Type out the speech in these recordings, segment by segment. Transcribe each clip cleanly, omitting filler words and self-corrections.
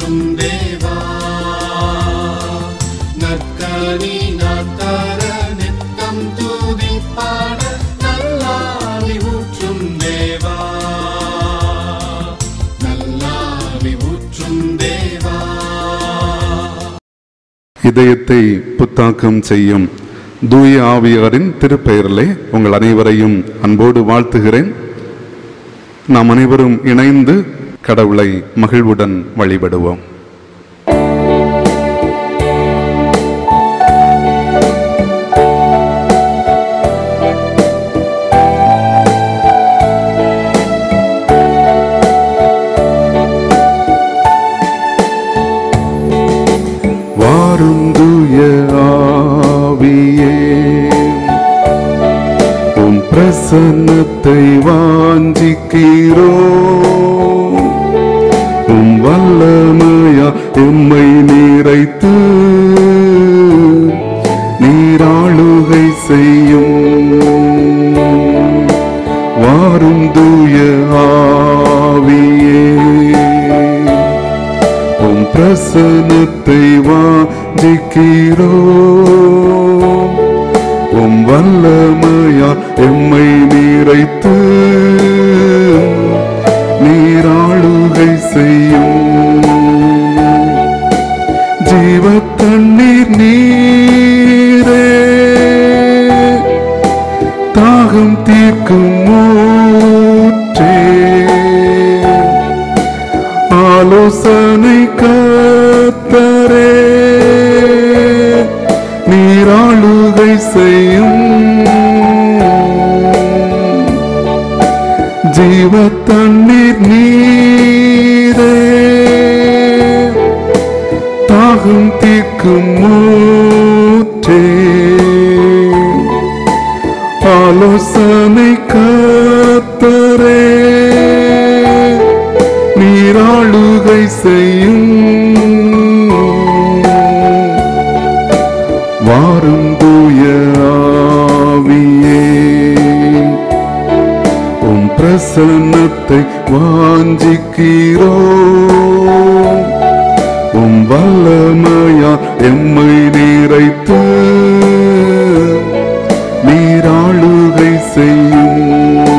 ஊற்றும் தேவா நற்கனி நாத்தர நித்தம் துதிப்பாட நல்லாவி ஊற்றும் தேவா நல்லாவி ஊற்றும் தேவா. இதயத்தை புத்தாக்கம் செய்யும் தூய ஆவியாரின் திருப்பெயரிலே உங்கள் அனைவரையும் அன்போடு வாழ்த்துகிறேன். நாம் அனைவரும் இணைந்து கடவுளை மகிழ்வுடன் வழிபடுவோம். வாரும் தூய ஆவியே, உம் பிரசன்னத்தை வாஞ்சிக்கிறோம். உம் வல்லமையா எம்மை நிறைத்து நீராளுகை செய்யும். வாரும் தூய ஆவியே, உம் பிரசன்னத்தை வாஞ்சிக்கிறோம். உம் வல்லமையா எம்மை நிறைத்து நீராளுகை செய்யும். ஜீவ தண்ணீர் நீரே, தாகம் தீர்க்கும் ஊற்றே, ஆலோசனை கர்த்தரே, நீராளுகை செய்யும். ஜீவ தண்ணீர் நீரே, தாகம் தீர்க்கும் ஊற்றே, ஆலோசனை கர்த்தரே, நீராளுகை செய்யும். வாரும் தூய ஆவியே, உம் பிரசன்னத்தை வாஞ்சிக்கிறோம். உம் வல்லமையா எம்மை நிறைத்து நீராளுகை செய்யும்.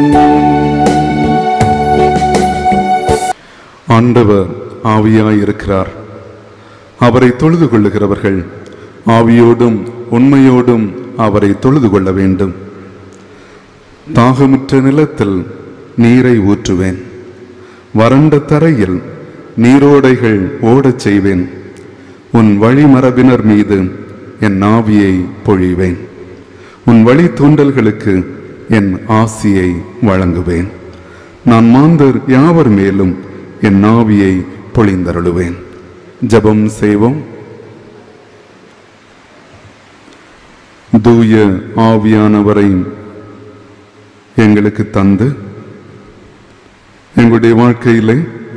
ஆண்டவர் ஆவியாயிருக்கிறார். அவரை தொழுது கொள்ளுகிறவர்கள் ஆவியோடும் உண்மையோடும் அவரை தொழுது கொள்ள வேண்டும். தாகமுற்ற நிலத்தில் நீரை ஊற்றுவேன், வறண்ட தரையில் நீரோடைகள் ஓடச் செய்வேன். உன் வழிமரபினர் மீது என் ஆவியை பொழிவேன். உன் வழி தூண்டல்களுக்கு என் ஆசியை வழங்குவேன். நான் மாந்தர் யாவர் மேலும் என் ஆவியை பொழிந்தருளுவேன். ஜெபம் செய்வோம். தூய ஆவியானவரை எங்களுக்கு தந்து எங்களுடைய வாழ்க்கையிலே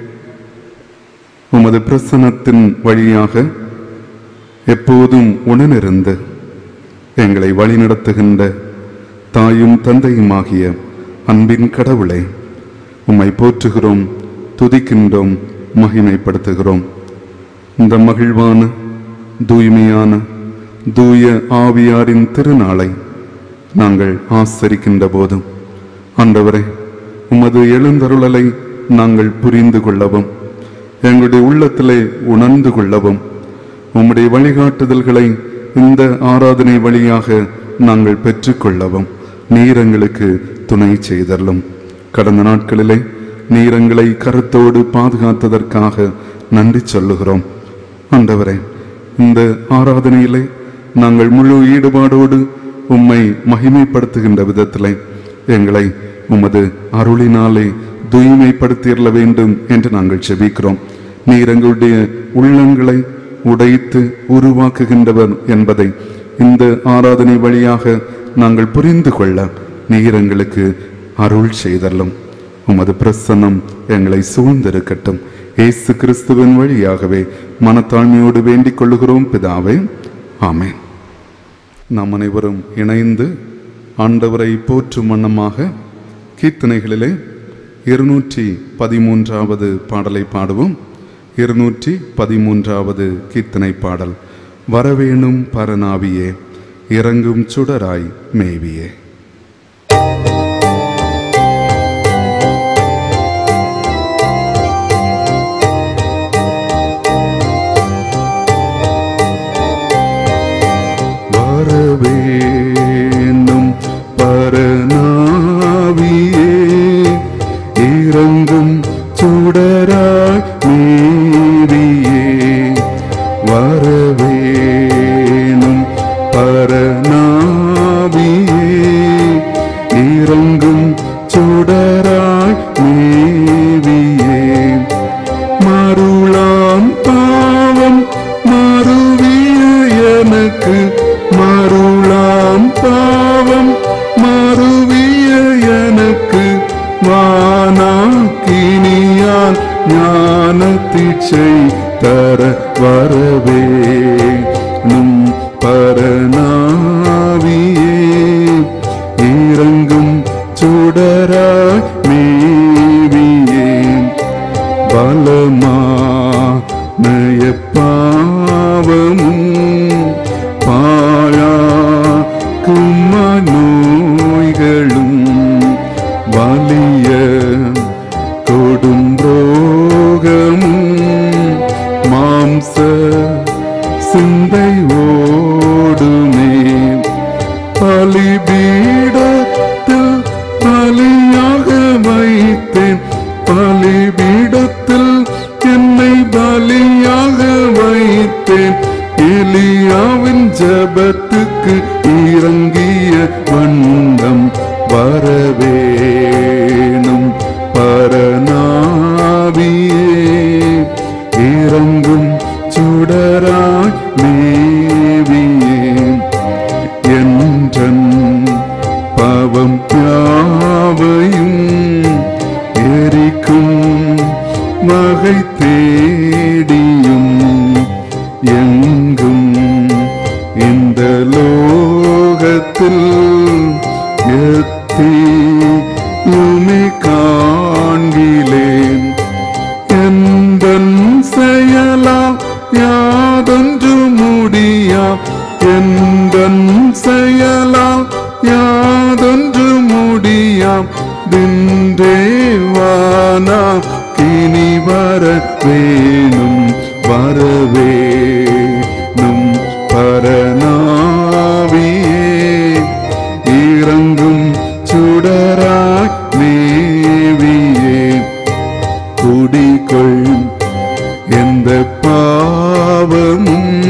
உமது பிரசன்னத்தின் வழியாக எப்போதும் உடனிருந்து எங்களை வழிநடத்துகின்ற தாயும் தந்தையுமாகிய அன்பின் கடவுளை உம்மை போற்றுகிறோம், துதிக்கின்றோம், மகிமைப்படுத்துகிறோம். இந்த மகிழ்வான தூய்மையான தூய ஆவியாரின் திருநாளை நாங்கள் ஆசரிக்கின்ற போதும் ஆண்டவரே, உமது எழுந்தருளலை நாங்கள் புரிந்து கொள்ளவும், எங்களுடைய உள்ளத்திலே உணர்ந்து கொள்ளவும், உம்முடைய வழிகாட்டுதல்களை இந்த ஆராதனை வழியாக நாங்கள் பெற்றுக்கொள்ளவும் நீர் எங்களுக்கு துணை செய்தருளும். கடந்த நாட்களிலே நீர் எங்களை கருத்தோடு பாதுகாத்ததற்காக நன்றி சொல்லுகிறோம். ஆண்டவரே, இந்த ஆராதனையிலே நாங்கள் முழு ஈடுபாடோடு உம்மை மகிமைப்படுத்துகின்ற விதத்திலே எங்களை உமது அருளினாலே தூய்மைப்படுத்திட வேண்டும் என்று நாங்கள் செபிக்கிறோம். நீர் எங்களுடைய உள்ளங்களை உடைத்து உருவாக்குகின்றவர் என்பதை இந்த ஆராதனை வழியாக நாங்கள் புரிந்து கொள்ள நீர் எங்களுக்கு அருள் செய்தல்லும். உமது பிரசன்னம் எங்களை சூழ்ந்திருக்கட்டும். இயேசு கிறிஸ்துவின் வழியாகவே மனத்தாழ்மையோடு வேண்டிக் கொள்ளுகிறோம் பிதாவே, ஆமென். நாம் அனைவரும் இணைந்து ஆண்டவரை போற்றும் வண்ணமாக கீர்த்தனைகளிலே 213வது பாடலை பாடுவோம். 213வது கீர்த்தனை பாடல். வரவேணும் பரநாவியே, இறங்கும் சுடராய் மேவியே. வரவேணும் பரநாவியே, இறங்கும் சுடராய் மேவியே. வரவேணும் பரநாவியே, இறங்கும் சுடராய் மேவியே. மருளாம் பாவம் மறுவிய எனக்கு, மருளாம் பாவம் மறுவிய எனக்கு, வானாக்கினியால் ஞான தீட்சை தர வரவேணும் பரநாவியே, இறங்கும் சுடராய் மேவியே. பலமானய பாவமும் பாழாக்கும் நோய்களும் வலிய கொடும்ரோகமும் மாம்ச சிந்தை ஓடுமே. பலிபீடத்தில் பலியாக வைத்தேன், பலிபீடத்தில் என்னை பலியாக வைத்தேன். எலியாவின் ஜபத்துக்கு இறங்கிய வண்ணம் வரவேணும் பரநாவியே, இறங்கும் சுடராய் மேவியே. என்றன் பாவம் யாவையும் எரிக்கும் வகை தேடியும் எங்கும் இந்த லோகத்தில் எத்தியுமே காண்கிலேன். எந்தன் செயலால் யாதொன்று முடியா, எந்தன் செயலால் யாதொன்று முடியாம். தின்றேவானா கினி வர வேணும், வரவேணும் பரநாவியே, இறங்கும் சுடராய் மேவியே. குடிகொள்ளும் எந்த பாவமும்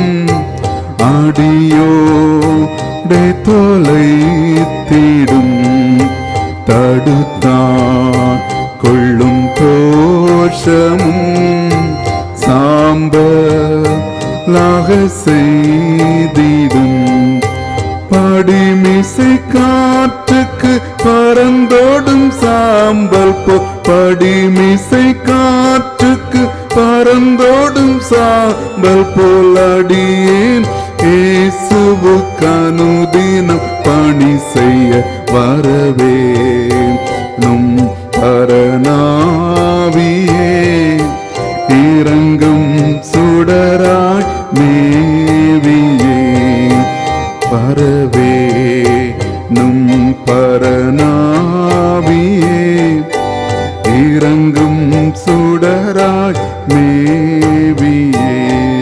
அடியோடை தொலைத்திடும், தடுத்தான் கொள்ளும் தோஷமும் சாம்பலாக செய்திடும். படிமிசை காற்றுக்கு பறந்தோடும் சாம்பல் போ, படிமிசை காற்றுக்கு பறந்தோடும் சாம்பல் போல் அடியேன் இயேசுவுக்கு அனுதினம் பணி செய்ய வரவேணும் பரநாவியே, இறங்கும் சுடராய் மேவியே. வரவேணும் பரநாவியே, இறங்கும் சுடராய் மேவியே.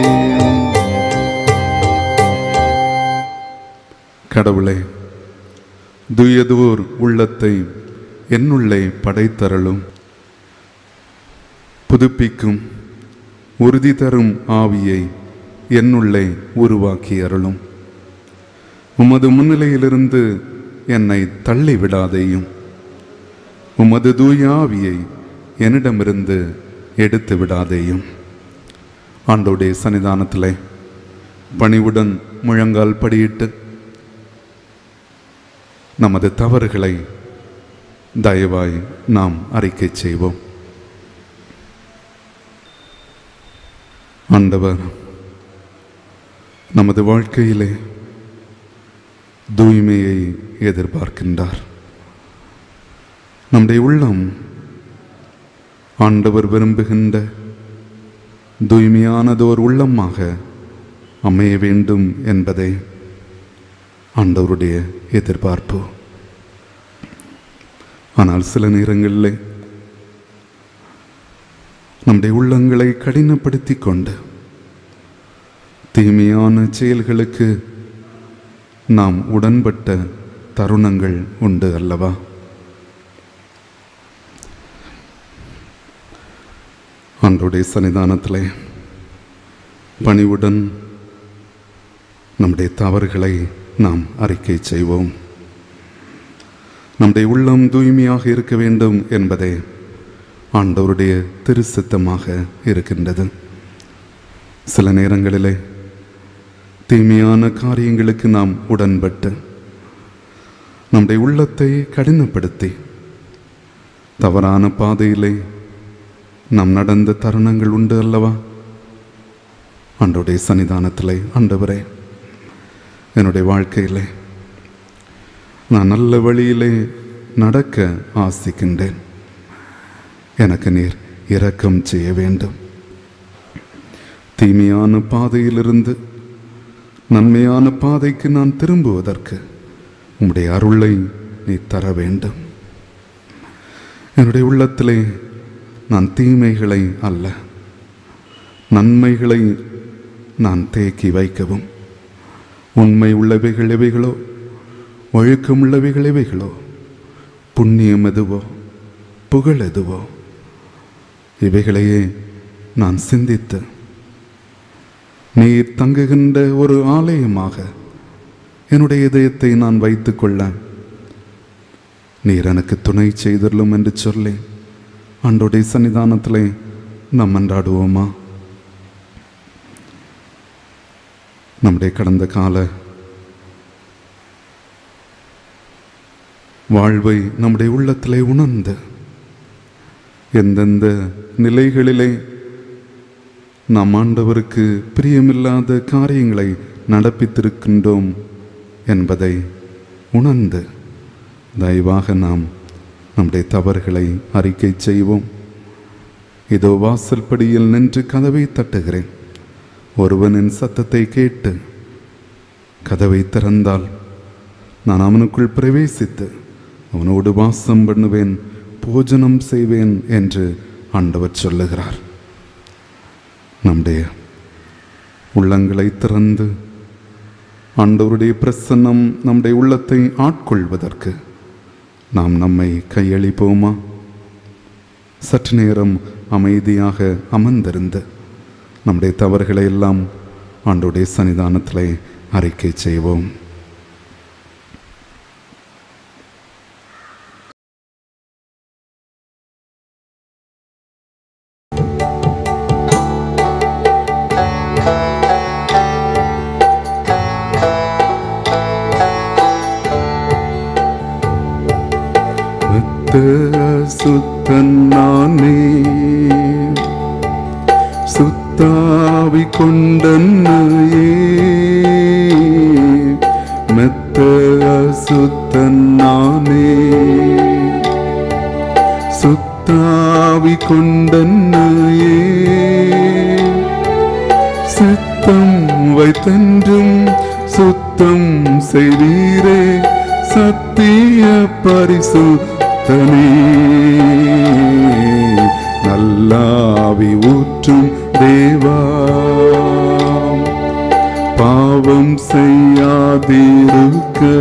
கடவுளே, துயதோர் உள்ளத்தை என்னுள்ளே படைத்தருளும். புதுப்பிக்கும் உறுதி தரும் ஆவியை என்னுள்ளே உருவாக்கி அருளும். உமது முன்னிலையிலிருந்து என்னை தள்ளி விடாதேயும். உமது தூய ஆவியை என்னிடமிருந்து எடுத்து விடாதேயும். ஆண்டோடைய சன்னிதானத்திலே பணிவுடன் முழங்கால் படியிட்டு நமது தவறுகளை தயவாய் நாம் அறிக்கை செய்வோம். ஆண்டவர் நமது வாழ்க்கையிலே தூய்மையை எதிர்பார்க்கின்றார். நம்முடைய உள்ளம் ஆண்டவர் விரும்புகின்ற தூய்மையானதோர் உள்ளமாக அமைய வேண்டும் என்பதே ஆண்டவருடைய எதிர்பார்ப்பு. ஆனால் சில நேரங்களில் நம்முடைய உள்ளங்களை கடினப்படுத்தி கொண்டு தீமையான செயல்களுக்கு நாம் உடன்பட்ட தருணங்கள் உண்டு அல்லவா? ஆண்டவருடைய சன்னிதானத்திலே பணிவுடன் நம்முடைய தவறுகளை நாம் அறிக்கை செய்வோம். நம்முடைய உள்ளம் தூய்மையாக இருக்க வேண்டும் என்பதே ஆண்டவருடைய திருச்சித்தமாக இருக்கின்றது. சில நேரங்களிலே தீமையான காரியங்களுக்கு நாம் உடன்பட்டு நம்முடைய உள்ளத்தை கடினப்படுத்தி தவறான பாதையிலே நாம் நடந்த தருணங்கள் உண்டு அல்லவா? ஆண்டவருடைய சன்னிதானத்திலே, ஆண்டவரே, என்னுடைய வாழ்க்கையிலே நான் நல்ல வழியிலே நடக்க ஆசிக்கின்றேன். எனக்கு நீர் இரக்கம் செய்ய வேண்டும். தீமையான பாதையிலிருந்து நன்மையான பாதைக்கு நான் திரும்புவதற்கு உம்முடைய அருளை நீ தர வேண்டும். என்னுடைய உள்ளத்திலே நான் தீமைகளை அல்ல, நன்மைகளை நான் தேக்கி வைக்கவும், உண்மை உள்ளவைகள் எவைகளோ, ஒழுக்கம் உள்ளவைகள் எவைகளோ, புண்ணியம் எதுவோ, புகழ் எதுவோ, இவைகளையே நான் சிந்தித்து நீர் தங்குகின்ற ஒரு ஆலயமாக என்னுடைய இதயத்தை நான் வைத்துக்கொள்ள நீர் எனக்கு துணை செய்தருளும் என்று சொல்லி ஆண்டவருடைய சன்னிதானத்திலே நாம் மன்றாடுவோமா? நம்முடைய கடந்த கால வாழ்வை நம்முடைய உள்ளத்திலே உணர்ந்து எந்தெந்த நிலைகளிலே நாம் ஆண்டவருக்கு பிரியமில்லாத காரியங்களை நடப்பித்திருக்கின்றோம் என்பதை உணர்ந்து தயவாக நாம் நம்முடைய தவறுகளை அறிக்கை செய்வோம். இதோ வாசல்படியில் நின்று கதவை தட்டுகிறேன். ஒருவனின் சத்தத்தை கேட்டு கதவை திறந்தால் நான் அவனுக்குள் பிரவேசித்து அவனோடு வாசம் பண்ணுவேன், போஜனம் செய்வேன் என்று ஆண்டவர் சொல்லுகிறார். நம்முடைய உள்ளங்களை திறந்து ஆண்டவருடைய பிரசன்னம் நம்முடைய உள்ளத்தை ஆட்கொள்வதற்கு நாம் நம்மை கையளிப்போமா? சற்று நேரம் அமைதியாக அமர்ந்திருந்து நம்முடைய தவறுகளை எல்லாம் ஆண்டவருடைய சன்னிதானத்திலே அறிக்கை செய்வோம். சுத்தன் நானே, சுத்தாவி கொண்டன்னையே, மெத்த சுத்தன் நானே, சுத்தாவி கொண்டன்னையே, சித்தம் வைத்தென்றும் சுத்தம் செய்தீரே, சத்திய பரிசுத்தனே, நல்லாவி ஊற்றும் தேவா, பாவம் செய்யாதிருக்க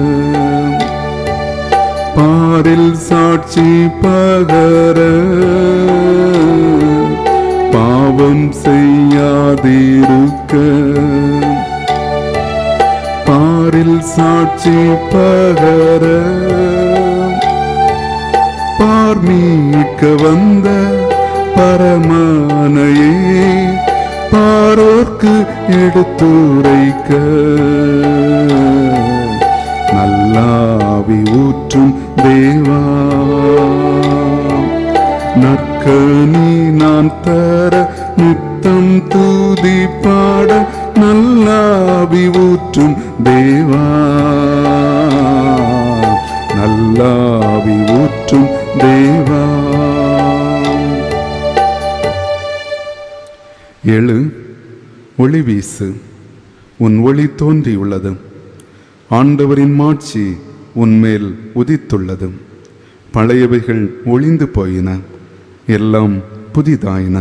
பாரில் சாட்சி பகர, பாவம் செய்யாதிருக்க பாரில் சாட்சி பகர, பார்மீட்க வந்த பரமனையே பாரோர்க்கு எடுத்துரைக்க, நல்லாவி ஊற்றும் தேவா, நற்கனி நான் தர நித்தம் தூதி பாட, நல்லாவி ஊற்றும் தேவா, நல்லாவி ஊற்றும் தேவா. எழு, ஒளி வீசு, உன் ஒளி தோன்றியுள்ளது, ஆண்டவரின் மாட்சி உன்மேல் உதித்துள்ளது. பழையவைகள் ஒளிந்து போயின, எல்லாம் புதிதாயின.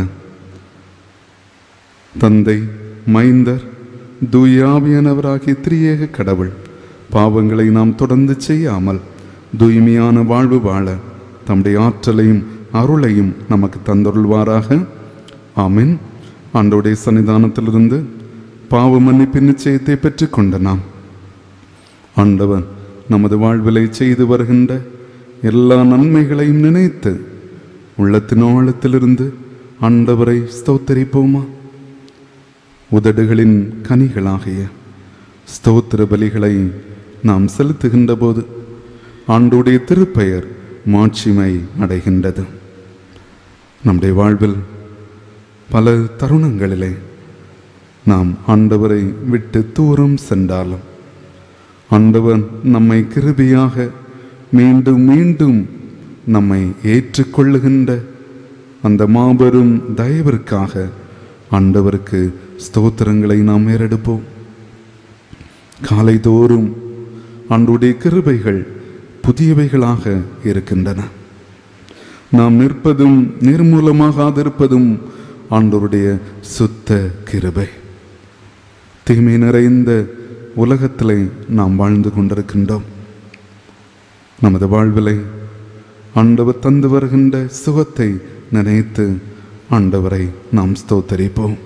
தந்தை, மைந்தர், தூயாவியானவராகிய திரியேக கடவுள் பாவங்களை நாம் தொடர்ந்து செய்யாமல் தூய்மையான வாழ்வு வாழ தம்முடைய ஆற்றலையும் அருளையும் நமக்கு தந்தருள்வாராக. ஆமென். ஆண்டவருடைய சன்னிதானத்திலிருந்து பாவ மன்னிப்பின் நிச்சயத்தை பெற்றுக்கொண்ட நாம் ஆண்டவர் நமது வாழ்விலை செய்து வருகின்ற எல்லா நன்மைகளையும் நினைத்து உள்ளத்தின் ஆழத்திலிருந்து ஆண்டவரை ஸ்தோத்தரிப்போமா? உதடுகளின் கனிகளாகிய ஸ்தோத்திர பலிகளை நாம் செலுத்துகின்ற போது ஆண்டவருடைய திருப்பெயர் மாட்சிமை அடைகின்றது. நம்முடைய வாழ்வில் பல தருணங்களிலே நாம் ஆண்டவரை விட்டு தூரம் சென்றாலும் ஆண்டவர் நம்மை கிருபையாக மீண்டும் மீண்டும் நம்மை ஏற்றுக்கொள்ளுகின்ற அந்த மாபெரும் தயவிற்காக ஆண்டவருக்கு ஸ்தோத்திரங்களை நாம் ஏறெடுப்போம். காலைதோறும் ஆண்டவருடைய கிருபைகள் புதியவைகளாக இருக்கின்றன. நாம் நிற்பதும் நிர்மூலமாகாதிருப்பதும் ஆண்டவருடைய சுத்த கிருபை. தீமை நிறைந்த உலகத்திலே நாம் வாழ்ந்து கொண்டிருக்கின்றோம். நமது வாழ்விலை ஆண்டவர் தந்து வருகின்ற சுகத்தை நினைத்து ஆண்டவரை நாம் ஸ்தோத்தரிப்போம்.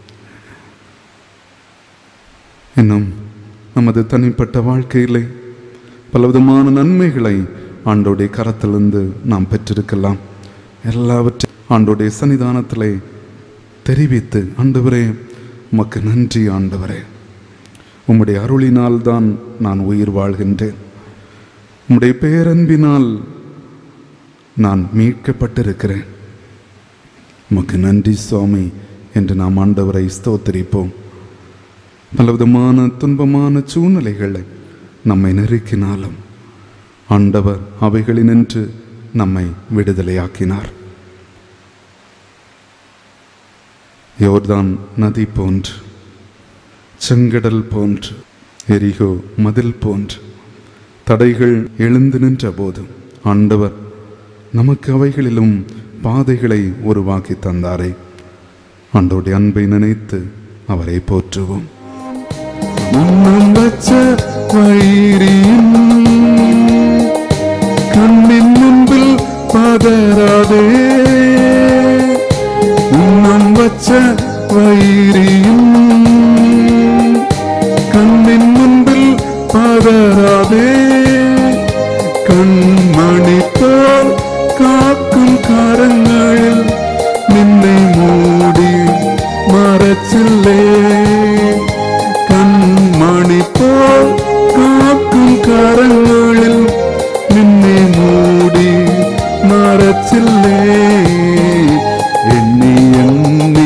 இன்னும் நமது தனிப்பட்ட வாழ்க்கையிலே பலவிதமான நன்மைகளை ஆண்டோடைய கரத்திலிருந்து நாம் பெற்றிருக்கலாம். எல்லாவற்றையும் ஆண்டோடைய சன்னிதானத்திலே தெரிவித்து, ஆண்டவரே உமக்கு நன்றி, ஆண்டவரே உம்முடைய அருளினால் தான் நான் உயிர் வாழ்கின்றேன், உம்முடைய பேரன்பினால் நான் மீட்கப்பட்டிருக்கிறேன், உமக்கு நன்றி சுவாமி என்று நாம் ஆண்டவரை ஸ்தோத்தரிப்போம். பலவிதமான துன்பமான சூழ்நிலைகளை நம்மை நெருக்கினாலும் ஆண்டவர் அவைகளினின்று நம்மை விடுதலையாக்கினார். யோர்தான் நதி போன்று, செங்கடல் போன்று, எரிகோ மதில் போன்று தடைகள் எழுந்து நின்ற போது ஆண்டவர் நமக்கு அவைகளிலும் பாதைகளை உருவாக்கி தந்தாரே. ஆண்டவருடைய அன்பை நினைத்து அவரை போற்றுவோம். கண்ணின் முன்பில் பதறாதே, உன்னம் வச்ச வைரியும் கண்ணின் முன்பில் பதறாதே, கண்மணி போல் காக்கும் கரங்களில் நின்னை மூடி மறைச்சில்லே, கண்மணி போல் காக்கும் கரங்களில் நின்னை மூடி மறைச்சில்லே. எண்ணி எண்ணி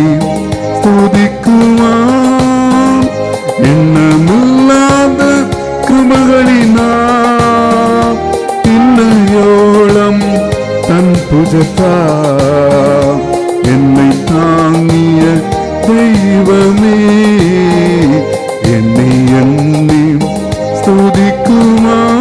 ஸ்துதிக்குவான் எண்ணமில்லாத கிருபைகளினால், இன்னயோளம் தன் புஜத்தா என்னை தாங்கிய தெய்வமே, என்னை எண்ணி ஸ்துதிக்குவான்.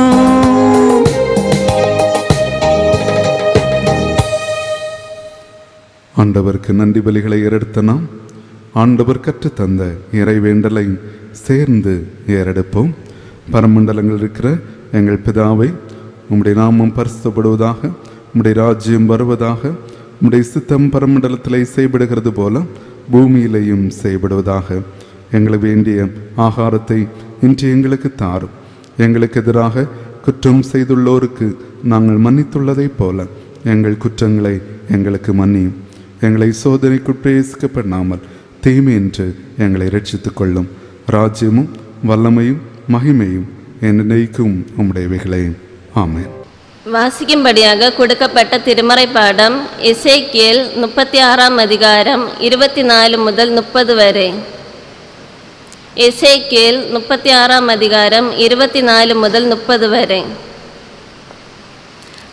ஆண்டவருக்கு நன்றி பலிகளை ஏறெடுத்த நாம் ஆண்டவர் கற்றுத்தந்த இறைவேண்டலை சேர்ந்து ஏறெடுப்போம். பரமண்டலங்கள் இருக்கிற எங்கள் பிதாவை, உம்முடைய நாமம் பரிசுத்தப்படுவதாக, உம்முடைய ராஜ்யம் வருவதாக, உம்முடைய சித்தம் பரமண்டலத்திலே செய்யப்படுகிறது போல பூமியிலேயும் செய்யப்படுவதாக. எங்களுக்கு வேண்டிய ஆகாரத்தை இன்று எங்களுக்கு தாரும். எங்களுக்கு எதிராக குற்றம் செய்துள்ளோருக்கு நாங்கள் மன்னித்துள்ளதைப் போல எங்கள் குற்றங்களை எங்களுக்கு மன்னியும். எங்களை சோதனைக்குட்பேசிக்கப்படாமல் தீமை என்று எங்களை ரட்சித்துக் கொள்ளும். ராஜ்யமும் வல்லமையும் மகிமையும் என்னைக்கும் உம்முடையவைகளே. ஆமென். வாசிக்கும்படியாக கொடுக்கப்பட்ட திருமறை பாடம் எசேக்கியேல் 36 அதிகாரம் 24 முதல் 30 வரை. எசேக்கியேல் 36 அதிகாரம் 24 முதல் 30 வரை.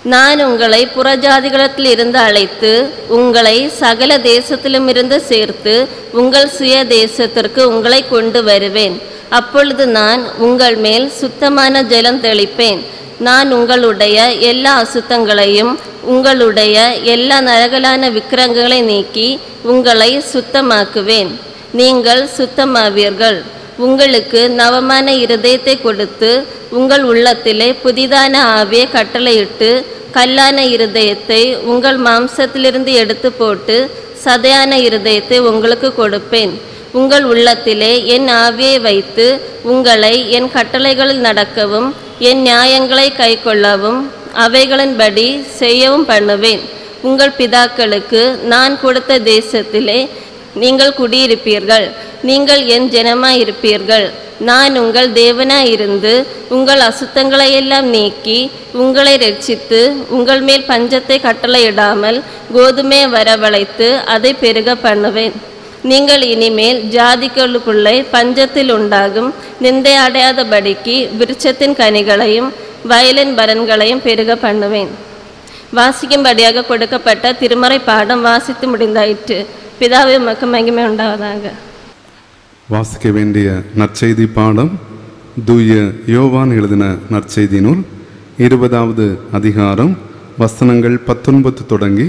நான் உங்களை புறஜாதிகளிடத்தில் இருந்து அழைத்து உங்களை சகல தேசத்திலும் இருந்து சேர்த்து உங்கள் சுய தேசத்திற்கு உங்களை கொண்டு வருவேன். அப்பொழுது நான் உங்கள் மேல் சுத்தமான ஜலம் தெளிப்பேன். நான் உங்களுடைய எல்லா அசுத்தங்களையும் உங்களுடைய எல்லா நரகலான விக்கிரகங்களை நீக்கி உங்களை சுத்தமாக்குவேன். நீங்கள் சுத்தமாவீர்கள். உங்களுக்கு நவமான இருதயத்தை கொடுத்து உங்கள் உள்ளத்திலே புதிதான ஆவியை கட்டளையிட்டு கல்லான இருதயத்தை உங்கள் மாம்சத்திலிருந்து எடுத்து போட்டு சதையான இருதயத்தை உங்களுக்கு கொடுப்பேன். உங்கள் உள்ளத்திலே என் ஆவியை வைத்து உங்களை என் கட்டளைகளில் நடக்கவும் என் நியாயங்களை கைக்கொள்ளவும் அவைகளின்படி செய்யவும் பண்ணுவேன். உங்கள் பிதாக்களுக்கு நான் கொடுத்த தேசத்திலே நீங்கள் குடியிருப்பீர்கள். நீங்கள் என் ஜனமாயிருப்பீர்கள். நான் உங்கள் தேவனாயிருந்து உங்கள் அசுத்தங்களை எல்லாம் நீக்கி உங்களை ரட்சித்து உங்கள் மேல் பஞ்சத்தை கட்டளையிடாமல் கோதுமையை வரவழைத்து அதை பெருக பண்ணுவேன். நீங்கள் இனிமேல் ஜாதிகளுக்குள்ளே பஞ்சத்தில் உண்டாகும் நிந்தை அடையாதபடிக்கு விருட்சத்தின் கனிகளையும் வயலின் பலன்களையும் பெருக பண்ணுவேன். வாசிக்கும்படியாக கொடுக்கப்பட்ட திருமறை பாடம் வாசித்து முடிந்தாயிற்று. பிதாவே உமக்கு மகிமை உண்டாவதாக. வாசிக்க வேண்டிய நற்செய்தி பாடம் தூய யோவான் எழுதின நற்செய்தி நூல் 20வது அதிகாரம் வசனங்கள் 19 தொடங்கி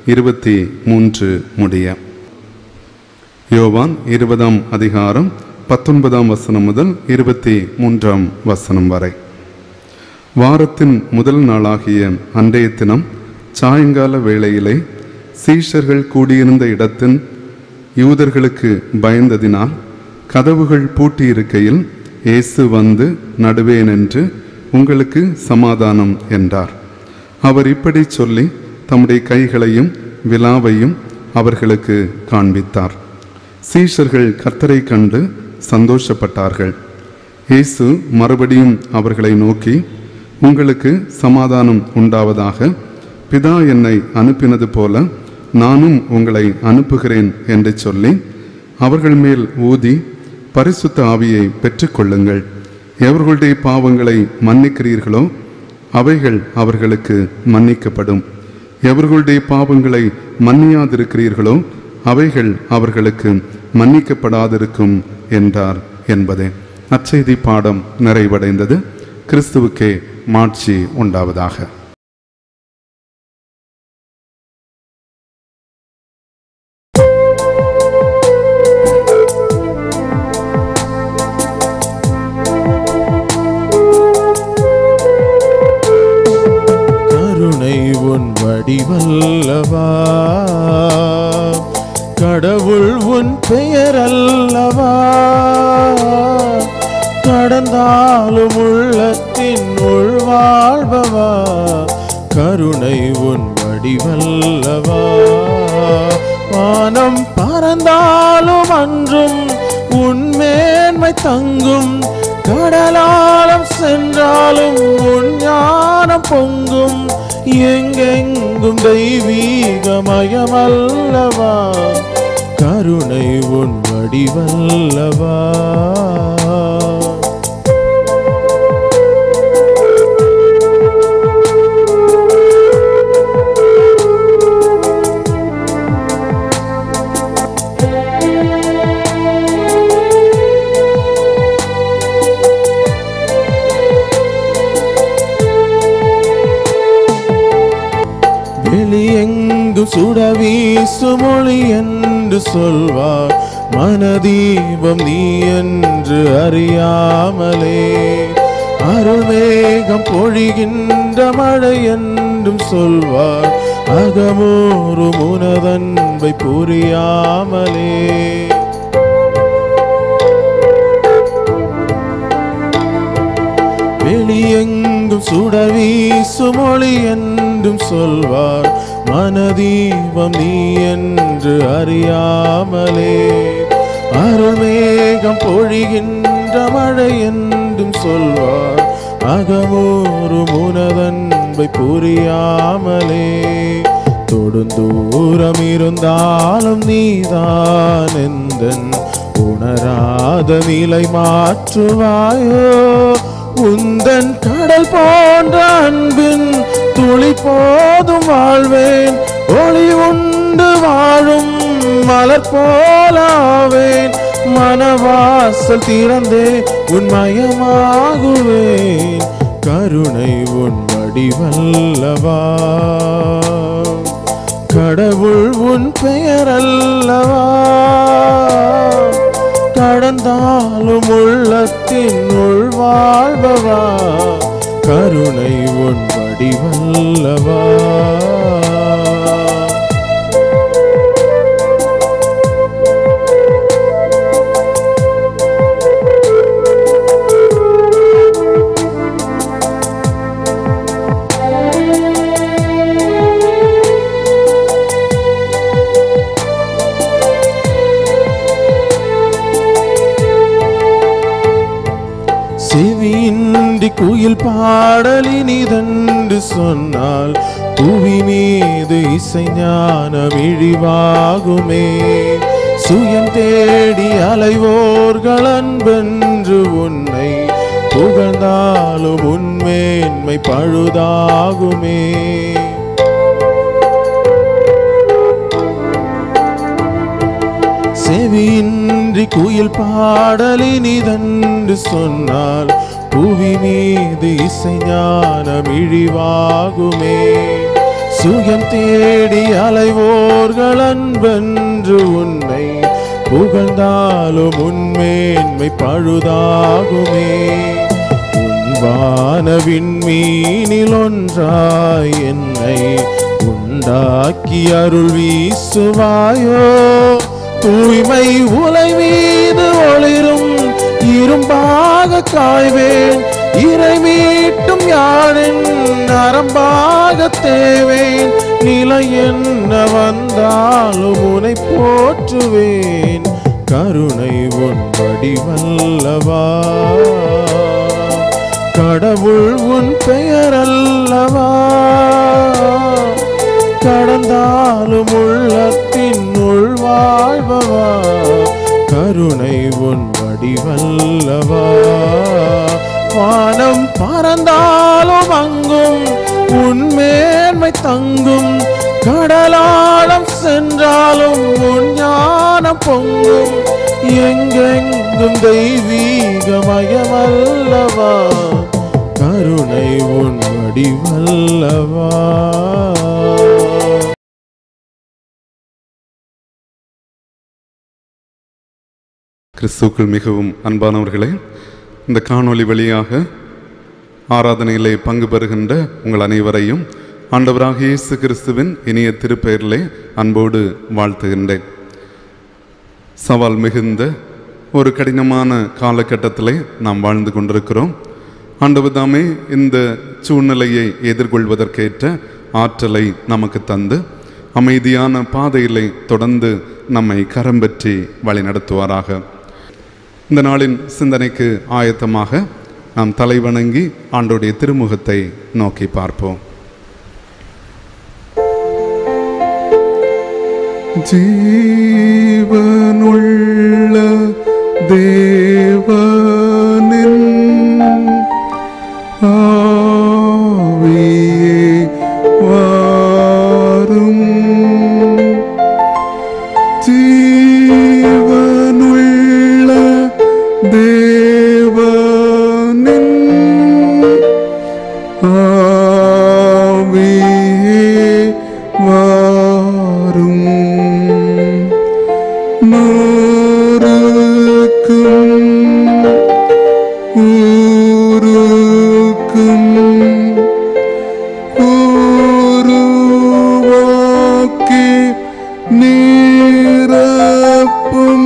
23 முடிய. யோவான் 20ஆம் அதிகாரம் 19ஆம் வசனம் முதல் 23ஆம் வசனம் வரை. வாரத்தின் முதல் நாளாகிய அன்றைய தினம் சாயங்கால வேளையிலே சீஷர்கள் கூடியிருந்த இடத்தின் யூதர்களுக்கு பயந்ததினால் கதவுகள் பூட்டியிருக்கையில் இயேசு வந்து நடுவே நின்று உங்களுக்கு சமாதானம் என்றார். அவர் இப்படி சொல்லி தம்முடைய கைகளையும் விலாவையும் அவர்களுக்கு காண்பித்தார். சீஷர்கள் கர்த்தரை கண்டு சந்தோஷப்பட்டார்கள். இயேசு மறுபடியும் அவர்களை நோக்கி உங்களுக்கு சமாதானம் உண்டாவதாக. பிதா என்னை அனுப்பினது போல நானும் உங்களை அனுப்புகிறேன் என்று சொல்லி அவர்கள் மேல் ஊதி பரிசுத்த ஆவியை பெற்றுக்கொள்ளுங்கள். எவர்களுடைய பாவங்களை மன்னிக்கிறீர்களோ அவைகள் அவர்களுக்கு மன்னிக்கப்படும். எவர்களுடைய பாவங்களை மன்னியாதிருக்கிறீர்களோ அவைகள் அவர்களுக்கு மன்னிக்கப்படாதிருக்கும் என்றார் என்பதே. நற்செய்தி பாடம் நிறைவடைந்தது. கிறிஸ்துவுக்கே மாட்சி உண்டாவதாக. வடிவல்லவா கடவுள் உன் பெயரல்லவா, கடந்தாலும் உள்ளத்தின் உள்வாழ்பவா, கருணை உன் வடிவல்லவா. வானம் பறந்தாலும் அன்றும் உன்மேன்மை தங்கும், கடலாலம் சென்றாலும் உன் ஞானம் பொங்கும். எங்கெங்கும் தெய்வீகமயமல்லவா, கருணை உன் வடிவல்லவா. வெளியெங்கும் சுடவீசு மொழி என்று சொல்வார், மனதீபம் நீ என்று அறியாமலே. அருள்மேகம் பொழிகின்ற மழை என்றும் சொல்வார், அகமூறும் உனதன்பை புரியாமலே. வெளியெங்கும் சுடவீசு மொழி என்றும் சொல்வார், மனதீபம் நீ என்று அறியாமலே. அருள்மேகம் பொழிகின்ற மழை என்றும் சொல்வார், அகமூறும் உனதன்பை புரியாமலே. தொடுந்தூரம் இருந்தாலும் நீதான் எந்தன் உணராத நிலை மாற்றுவாயோ. உந்தன் கடல் போன்ற அன்பின் துளி போதும் வாழ்வேன். ஒளி உண்டு வாழும் மலர் போலாவேன். மனவாசல் திறந்தே உன்மயமாகுவேன். கருணை உன் வடிவல்லவா, கடவுள் உன் பெயரல்லவா. கடந்தாலும் உள்ளத்தின் உள் வாழ்பவா, கருணை உன் வடிவல்லவா. செவியின்றி குயில் பாடலினிதென்று சொன்னால் புவி மீது இசை ஞானம் இழிவாகுமே. சுயம் தேடி அலைவோர்கள் அன்பென்று உன்னை புகழ்ந்தாலும் உன்மேன்மை பழுதாகுமே. செவியின்றி குயில் பாடலினிதென்று சொன்னால் புவி மீது இசை ஞானம் இழிவாகுமே. சுயம் தேடி அலைவோர்கள் அன்பென்று உன்னை புகழ்ந்தாலும் உன்மேன்மை பழுதாகுமே. உன் வானவின் மீனில் ஒன்றாய் என்னை உண்டாக்கி அருள் வீசுவாயோ. தூய்மை உலை மீது ஒளிரும் இரும்பாக காய்வேன். இறை மீட்டும் யாழின் நரம்பாக தேவேன். நிலை என்ன வந்தாலும் உனை போற்றுவேன். கருணை உன் வடிவல்லவா, கடவுள் உன் பெயரல்லவா. கடந்தாலும் உள்ளத்தின் உள் வாழ்பவா, கருணை உன் வடிவல்லவா. வானம் பறந்தாலும் அங்கும் உன்மேன்மை தங்கும். கடலாழம் சென்றாலும் உன் ஞானம் பொங்கும். எங்கெங்கும் தெய்வீகமயமல்லவா, கருணை உன் வடிவல்லவா. கிறிஸ்துவுக்குள் மிகவும் அன்பானவர்களே, இந்த காணொளி வழியாக ஆராதனையிலே பங்கு பெறுகின்ற உங்கள் அனைவரையும் ஆண்டவராகிய இயேசு கிறிஸ்துவின் இனிய திருப்பெயரிலே அன்போடு வாழ்த்துகின்றேன். சவால் மிகுந்த ஒரு கடினமான காலகட்டத்திலே நாம் வாழ்ந்து கொண்டிருக்கிறோம். ஆண்டவர் தாமே இந்த சூழ்நிலையை எதிர்கொள்வதற்கேற்ற ஆற்றலை நமக்கு தந்து அமைதியான பாதையிலே தொடர்ந்து நம்மை கரம் பற்றி வழி நடத்துவாராக. இந்த நாளின் சிந்தனைக்கு ஆயத்தமாக நாம் தலைவணங்கி ஆண்டோடைய திருமுகத்தை நோக்கி பார்ப்போம். ஜீவனுள்ள தேவனின் ஆவியே வாரும். ஜீவனுள்ள தேவனின் ஆவியே வாரும். நோருக்கும் ஊருக்கும் ஊருவாக்கி நீரப்பும்.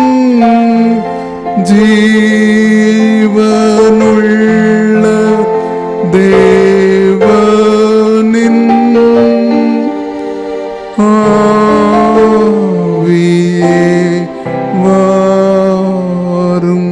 ஜீவனுள்ள தேவனின் ஆவியே வாரும்.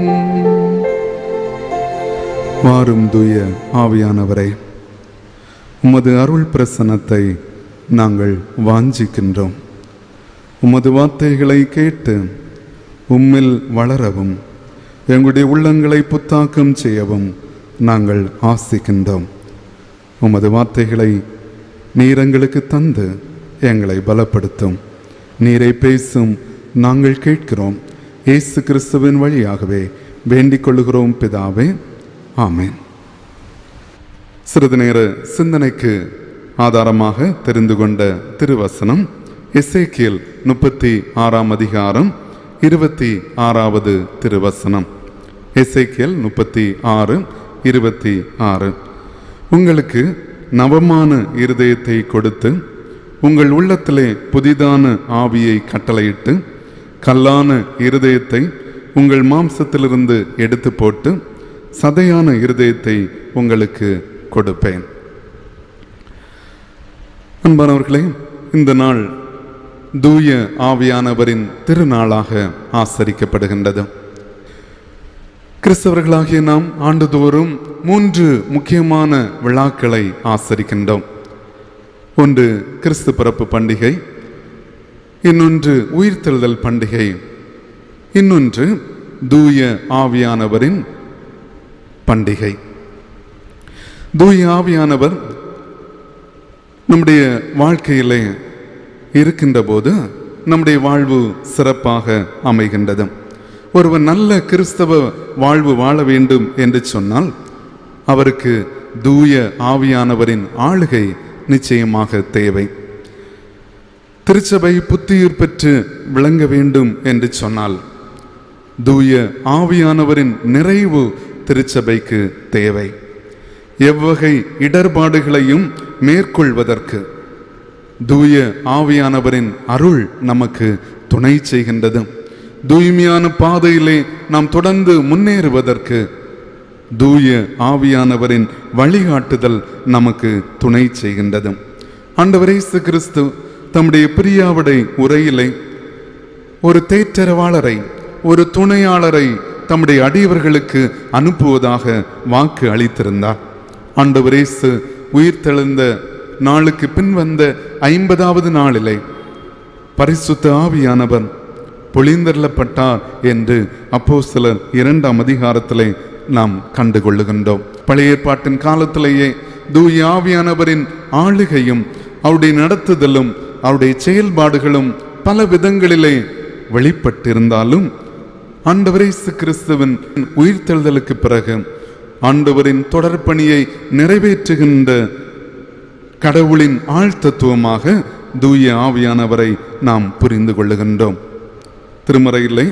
வாரும் தூய ஆவியானவரே, உமது அருள் பிரசன்னத்தை நாங்கள் வாஞ்சிக்கின்றோம். உமது வார்த்தைகளை கேட்டு உம்மில் வளரவும் எங்களுடைய உள்ளங்களை புத்தாக்கம் செய்யவும் நாங்கள் ஆசிக்கின்றோம். உமது வார்த்தைகளை நீர் எங்களுக்கு தந்து எங்களை பலப்படுத்தும். நீரை பேசும் நாங்கள் கேட்கிறோம். இயேசு கிறிஸ்துவின் வழியாகவே வேண்டிக் கொள்கிறோம் பிதாவே, ஆமென். சிறிது நேர சிந்தனைக்கு ஆதாரமாக தெரிந்து கொண்ட திருவசனம் எசேக்கியேல் 36 அதிகாரம் 26வது திருவசனம். எசேக்கியேல் 36:26. உங்களுக்கு நவமான இருதயத்தை கொடுத்து உங்கள் உள்ளத்திலே புதிதான ஆவியை கட்டளையிட்டு கல்லான இருதயத்தை உங்கள் மாம்சத்திலிருந்து எடுத்து போட்டு சதையான இருதயத்தை உங்களுக்கு கொடுப்பேன். அன்பானவர்களே, இந்த நாள் தூய ஆவியானவரின் திருநாளாக ஆசரிக்கப்படுகின்றது. கிறிஸ்தவர்களாகிய நாம் ஆண்டுதோறும் 3 முக்கியமான விழாக்களை ஆசரிக்கின்றோம். ஒன்று கிறிஸ்து பிறப்பு பண்டிகை, இன்னொன்று உயிர்த்தெழுதல் பண்டிகை, இன்னொன்று தூய ஆவியானவரின் பண்டிகை. தூய ஆவியானவர் நம்முடைய வாழ்க்கையிலே இருக்கின்ற போது நம்முடைய வாழ்வு சிறப்பாக அமைகின்றது. ஒருவர் நல்ல கிறிஸ்தவ வாழ்வு வாழ வேண்டும் என்று சொன்னால் அவருக்கு தூய ஆவியானவரின் ஆளுகை நிச்சயமாக தேவை. திருச்சபை புத்துயிர் பெற்று விளங்க வேண்டும் என்று சொன்னால் தூய ஆவியானவரின் நிறைவு திருச்சபைக்கு தேவை. எவ்வகை இடர்பாடுகளையும் மேற்கொள்வதற்கு தூய ஆவியானவரின் அருள் நமக்கு துணை செய்கின்றது. தூய்மையான பாதையிலே நாம் தொடர்ந்து முன்னேறுவதற்கு தூய ஆவியானவரின் வழிகாட்டுதல் நமக்கு துணை செய்கின்றது. ஆண்டவர் இயேசு கிறிஸ்து தம்முடைய பிரியாவிடை உரையிலே ஒரு தேற்றரவாளரை, ஒரு துணையாளரை தம்முடைய அடியவர்களுக்கு அனுப்புவதாக வாக்கு அளித்திருந்தார். ஆண்டவர் இயேசு உயிர்த்தெழுந்த நாளுக்கு பின் வந்த 50வது நாளிலே பரிசுத்த ஆவியானவர் பொழிந்தருளப்பட்டார் என்று அப்போஸ்தலர் 2ஆம் அதிகாரத்திலே நாம் கண்டுகொள்ளுகின்றோம். பழைய ஏற்பாட்டின் காலத்திலேயே தூய ஆவியானவரின் ஆளுகையும் அவருடைய நடத்துதலும் அவருடைய செயல்பாடுகளும் பல விதங்களிலே வெளிப்பட்டிருந்தாலும் ஆண்டவர் இயேசு கிறிஸ்துவின் உயிர்த்தெழுதலுக்கு பிறகு ஆண்டவரின் தொடர்பணியை நிறைவேற்றுகின்ற கடவுளின் ஆழ்த்தத்துவமாக தூய ஆவியானவரை நாம் புரிந்து கொள்ளுகின்றோம். திருமறையிலே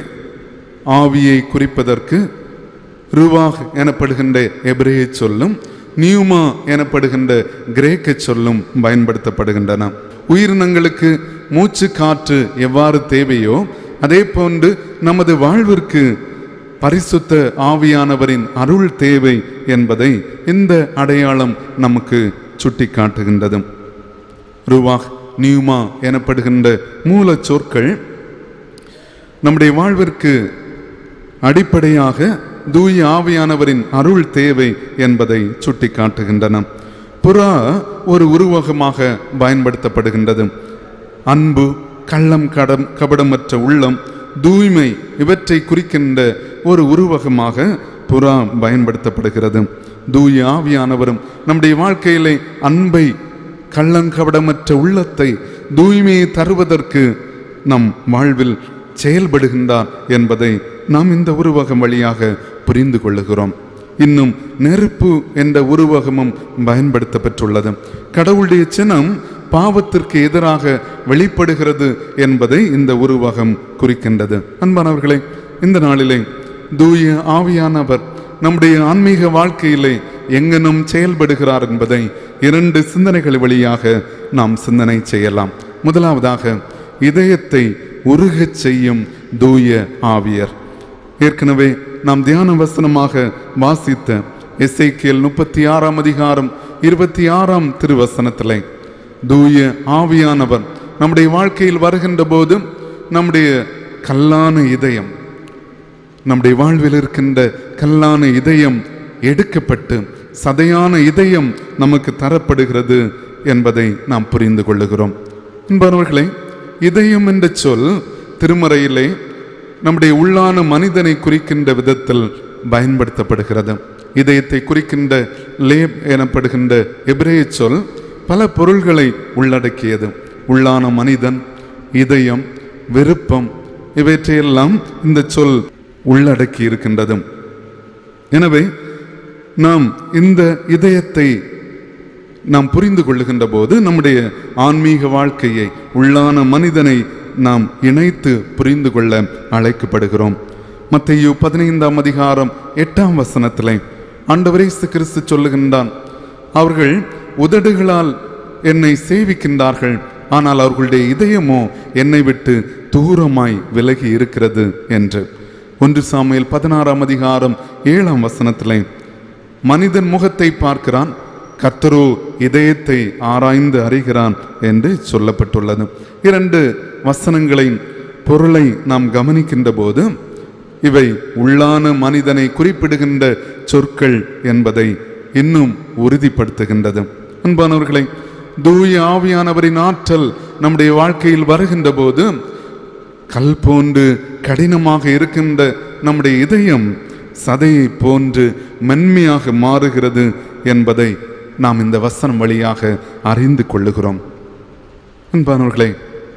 ஆவியை குறிப்பதற்கு ருவாஹ் எனப்படுகின்ற எபிரேய சொல்லும் நியூமா எனப்படுகின்ற கிரேக்க சொல்லும் பயன்படுத்தப்படுகின்றன. உயிரினங்களுக்கு மூச்சு காற்று எவ்வாறு தேவையோ அதே போன்று நமது வாழ்விற்கு பரிசுத்த ஆவியானவரின் அருள் தேவை என்பதை இந்த அடையாளம் நமக்கு சுட்டி காட்டுகின்றது. ருவாஹ், நியூமா எனப்படுகின்ற மூல சொற்கள் நம்முடைய வாழ்விற்கு அடிப்படையாக தூய ஆவியானவரின் அருள் தேவை என்பதை சுட்டி காட்டுகின்றன. புறா ஒரு உருவகமாக பயன்படுத்தப்படுகின்றது. அன்பு, கள்ளம், கபடமற்ற உள்ளம், தூய்மை இவற்றை குறிக்கின்ற ஒரு உருவகமாக புறா பயன்படுத்தப்படுகிறது. தூய ஆவியானவரும் நம்முடைய வாழ்க்கையிலே அன்பை, கள்ளங்கபடமற்ற உள்ளத்தை, தூய்மையை தருவதற்கு நம் வாழ்வில் செயல்படுகின்றார் என்பதை நாம் இந்த உருவகம் வழியாக புரிந்து கொள்ளுகிறோம். இன்னும் நெருப்பு என்ற உருவகமும் பயன்படுத்தப்பட்டுள்ளது. கடவுளுடைய சினம் பாவத்திற்கு எதிராக வெளிப்படுகிறது என்பதை இந்த உருவகம் குறிக்கின்றது. அன்பானவர்களே, இந்த நாளிலே தூய ஆவியானவர் நம்முடைய ஆன்மீக வாழ்க்கையிலே எங்கனும் செயல்படுகிறார் என்பதை 2 சிந்தனைகள் வழியாக நாம் சிந்தனை செய்யலாம். முதலாவதாக, இதயத்தை உருகச் செய்யும் தூய ஆவியர். ஏற்கனவே நாம் தியான வசனமாக வாசித்த எசேக்கியேல் 36ஆம் அதிகாரம் 26ஆம் திருவசனத்திலே தூய ஆவியானவர் நம்முடைய வாழ்க்கையில் வருகின்ற போது நம்முடைய கல்லான இதயம், நம்முடைய வாழ்வில் இருக்கின்ற கல்லான இதயம் எடுக்கப்பட்டு சதையான இதயம் நமக்கு தரப்படுகிறது என்பதை நாம் புரிந்து கொள்ளுகிறோம். என்பவர்களே, இதயம் என்ற சொல் திருமறையிலே நம்முடைய உள்ளான மனிதனை குறிக்கின்ற விதத்தில் பயன்படுத்தப்படுகிறது. இதயத்தை குறிக்கின்ற லேப் எனப்படுகின்ற எபிரேய சொல் பல பொருள்களை உள்ளடக்கியது. உள்ளான மனிதன், இதயம், விருப்பம் இவற்றையெல்லாம் இந்த சொல் உள்ளடக்கி இருக்கின்றது. எனவே நாம் இந்த இதயத்தை நாம் புரிந்து கொள்ளுகின்ற போது நம்முடைய ஆன்மீக வாழ்க்கையை, உள்ளான மனிதனை நாம் இணைத்து புரிந்து கொள்ள அழைக்கப்படுகிறோம். மத்தேயு 15ஆம் அதிகாரம் 8ஆம் வசனத்திலே ஆண்டவர் இயேசு கிறிஸ்து சொல்லுகின்றான், அவர்கள் உதடுகளால் என்னை சேவிக்கின்றார்கள், ஆனால் அவர்களுடைய இதயமோ என்னை விட்டு தூரமாய் விலகி இருக்கிறது என்று. 1 சாமுவேல் 16ஆம் அதிகாரம் 7ஆம் வசனத்திலே மனிதன் முகத்தை பார்க்கிறான், கர்த்தரோ இதயத்தை ஆராய்ந்து அறிகிறான் என்று சொல்லப்பட்டுள்ளது. 2 வசனங்களின் பொருளை நாம் கவனிக்கின்ற போது இவை உள்ளான மனிதனை குறிப்பிடுகின்ற சொற்கள் என்பதை இன்னும் உறுதிப்படுத்துகின்றது. அன்பானவர்களை, தூய ஆவியானவரின் ஆற்றல் நம்முடைய வாழ்க்கையில் வருகின்ற போது கல் போன்று கடினமாக இருக்கின்ற நம்முடைய இதயம் சதையை போன்று மென்மையாக மாறுகிறது என்பதை நாம் இந்த வசனம் வழியாக அறிந்து கொள்ளுகிறோம். அன்பானவர்களே,